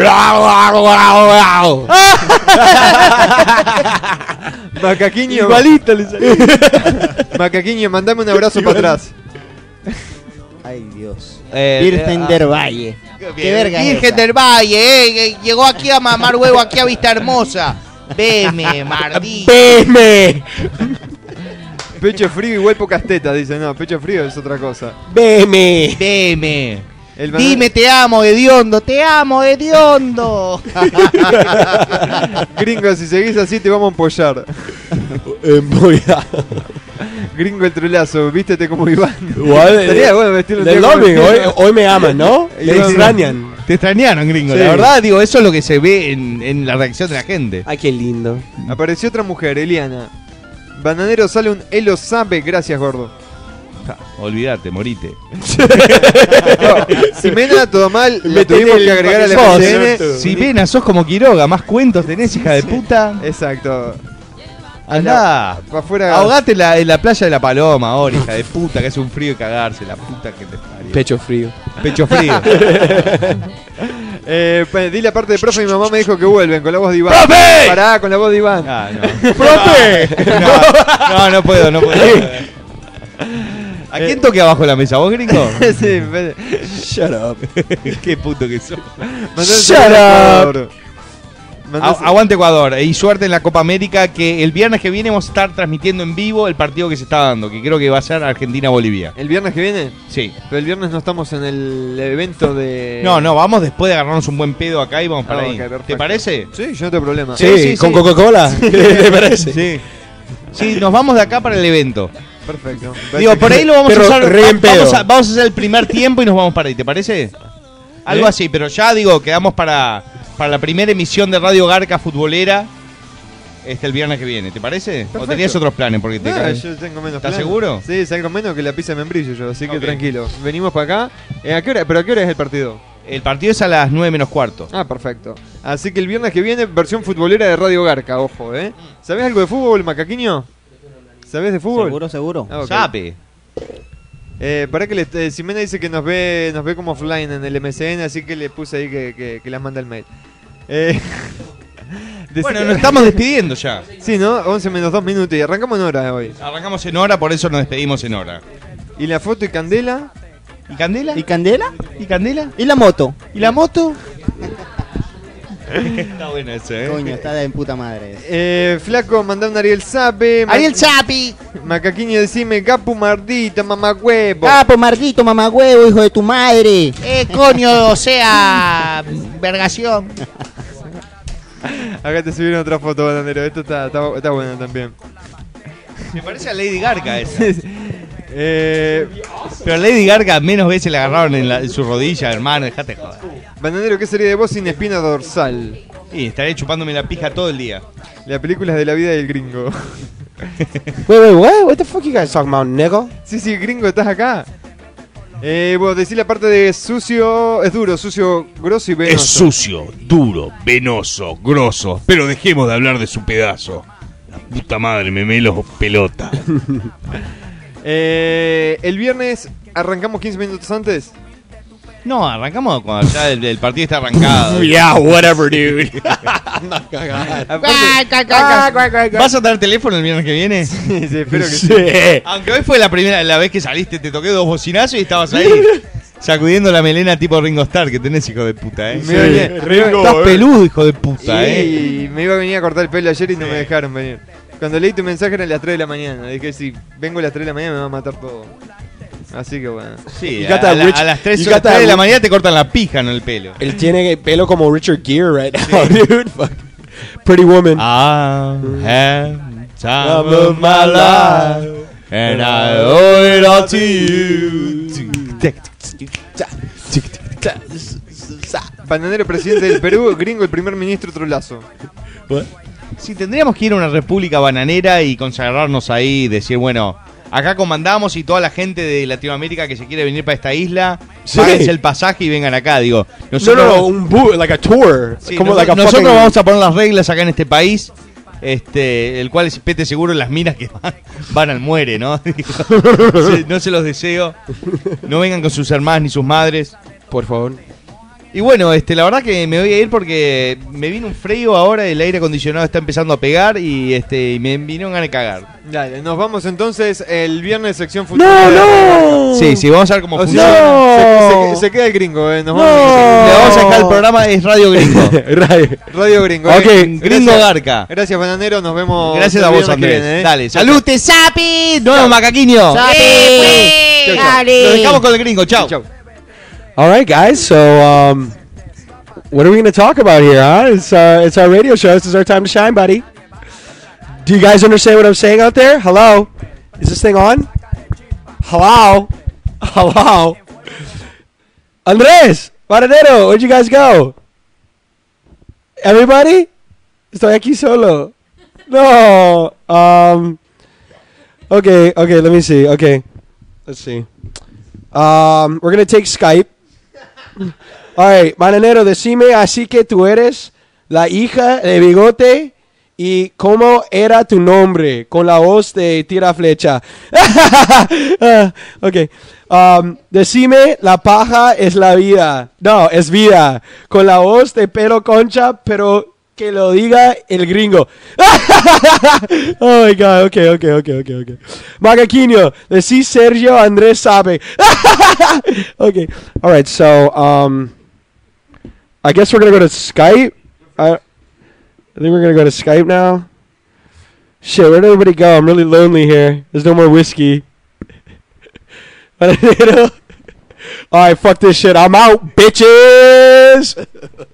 Macaquiño. Igualito le salió. Macaquiño, mandame un abrazo para atrás. Ay, Dios. Virgen del Valle. Qué verga. Virgen del Valle, llegó aquí a mamar huevo, aquí a Vista Hermosa. Veme, mardito. ¡Veme! Pecho frío igual pocas tetas, dice. No, pecho frío es otra cosa. ¡Veme! Veme. Dime te amo, hediondo, te amo, hediondo. Gringo, si seguís así te vamos a empollar. Gringo el trolazo, vístete como Iván. Estaría bueno vestirlo del lobby, hoy me aman, ¿no? Me extrañan. Te extrañaron, Gringo. Sí. La verdad, digo, eso es lo que se ve en la reacción de la gente. Ay, qué lindo. Apareció otra mujer, Eliana. Bananero sale un él lo sabe, gracias, gordo. Olvídate, morite. Simena, todo mal, le tuvimos que agregar al MCN. Simena, sos como Quiroga, más cuentos tenés, hija de puta. Exacto. Andá, afuera. ahogate en la playa de la Paloma ahora, hija de puta, que hace un frío de cagarse, la puta que te parió. Pecho frío. Pecho frío. Dile aparte de profe, mi mamá me dijo que vuelven con la voz de Iván. ¡Profe! Pará, con la voz de Iván. Ah, no. ¡Profe! No puedo. ¿A quién toque abajo de la mesa? ¿Vos, Gringo? Sí, shut up. Qué puto que sos. Shut up. Aguante Ecuador y suerte en la Copa América, que el viernes que viene vamos a estar transmitiendo en vivo el partido que se está dando, que creo que va a ser Argentina-Bolivia. ¿El viernes que viene? Sí. Pero el viernes no estamos en el evento de... No, vamos después de agarrarnos un buen pedo acá y vamos para ahí. Okay, ¿Te parece? Sí, yo no tengo problema. Sí, con Coca-Cola. ¿Te parece? Sí, nos vamos de acá para el evento. Perfecto. Digo, por ahí lo vamos a usar. Vamos Vamos a hacer el primer tiempo y nos vamos para ahí, ¿te parece? Algo así, pero ya digo, quedamos para la primera emisión de Radio Garca futbolera el viernes que viene, ¿te parece? Perfecto. ¿O tenías otros planes? Porque Yo tengo menos ¿Estás planes. seguro? Sí, salgo menos que la pizza de membrillo yo, así que Ok. tranquilo. Venimos para acá. ¿A qué hora? ¿Pero a qué hora es el partido? El partido es a las 9 menos cuarto. Ah, perfecto. Así que el viernes que viene, versión futbolera de Radio Garca, ojo, ¿eh? ¿Sabés algo de fútbol, Macaquiño? ¿Sabés de fútbol? Seguro. Ah, ok. Sape. Para que Simena dice que nos ve como offline en el MCN, así que le puse ahí que las manda el mail. Bueno, nos estamos despidiendo ya. Sí, ¿no? 11 menos 2 minutos y arrancamos en hora hoy. Arrancamos en hora, por eso nos despedimos en hora. ¿Y la foto y Candela? ¿Y Candela? ¿Y Candela? ¿Y Candela? ¿Y la moto? ¿Y la moto? Está buena eso, Coño, está de puta madre. Flaco, mandá un Ariel Sape. Ariel Chapi. Macaquiño, decime, capu mardito, mamá huevo. Capo, mardito, mamá huevo, hijo de tu madre. Coño, o sea, vergación. Acá te subieron otra foto, bananero. Esto está bueno también. Me parece a Lady Gaga esa. Pero a Lady Gaga menos veces le agarraron en su rodilla, hermano, dejate joder. Bananero, ¿qué sería de vos sin espina dorsal? Y estaré chupándome la pija todo el día. La película es de la vida del gringo. Wait, what the fuck you guys talking about, nigga? Sí, gringo, ¿estás acá? Vos decís la parte de sucio, es duro, sucio, grosso y venoso. Es sucio, duro, venoso, grosso. Pero dejemos de hablar de su pedazo. La puta madre, me melo pelota. El viernes arrancamos 15 minutos antes. No, arrancamos cuando ya el partido está arrancado. Yeah, whatever, dude. ¿Vas a tener teléfono el viernes que viene? Sí, espero que sí. Aunque hoy fue la vez que saliste, te toqué 2 bocinazos y estabas ahí sacudiendo la melena tipo Ringo Starr que tenés, hijo de puta, Ringo, estás peludo, hijo de puta, Y me iba a venir a cortar el pelo ayer y no me dejaron venir. Cuando leí tu mensaje eran las 3 de la mañana. Dije, si vengo a las 3 de la mañana me va a matar todo. Así que bueno. Sí, a las 3 de la mañana te cortan la pija, no el pelo. Él tiene pelo como Richard Gere right now, dude. Fuck. Pretty Woman. I had time of my life and I owe it all to you. Bananero, presidente del Perú. Gringo, el primer ministro Trolazo. Si tendríamos que ir a una república bananera y consagrarnos ahí, decir, bueno, acá comandamos y toda la gente de Latinoamérica que se quiere venir para esta isla, páguense el pasaje y vengan acá, digo. Nosotros, like a tour. Sí, como nosotros vamos a poner las reglas acá en este país, el cual es pete seguro en las minas que van al muere, ¿no? No se los deseo. No vengan con sus hermanas ni sus madres. Por favor. Y bueno, la verdad que me voy a ir porque me vino un frío ahora, el aire acondicionado está empezando a pegar y me vino ganas de cagar. Dale, nos vamos entonces el viernes sección futura. ¡No! Sí, vamos a ver cómo funciona. Se queda el gringo, nos vamos Le vamos a dejar el programa, es Radio Gringo. Radio Gringo. Ok, Gringo Garca. Gracias, Bananero, nos vemos. Gracias a vos, Andrés. Dale, ¡Salute, Sapi! ¡Nuevo macaquiño! ¡Sapi! Dale. Nos dejamos con el gringo, chao. All right, guys. So, what are we going to talk about here, huh? It's our radio show. This is our time to shine, buddy. Do you guys understand what I'm saying out there? Hello? Is this thing on? Hello? Hello? Andrés, Bananero, where'd you guys go? Everybody? Estoy aquí solo. No. Okay, let me see. Okay. Let's see. We're going to take Skype. All right, Bananero, decime así que tú eres la hija de Bigote y cómo era tu nombre con la voz de Tira Flecha. Ok. Decime la paja es la vida. No, es vida. Con la voz de Pelo Concha, pero que lo diga el gringo. Oh my God. Okay. Magaquinho, decí Sergio Andrés sabe. Okay. All right. So, I guess we're gonna go to Skype. I think we're gonna go to Skype now. Shit, where did everybody go? I'm really lonely here. There's no more whiskey. All right, fuck this shit. I'm out, bitches.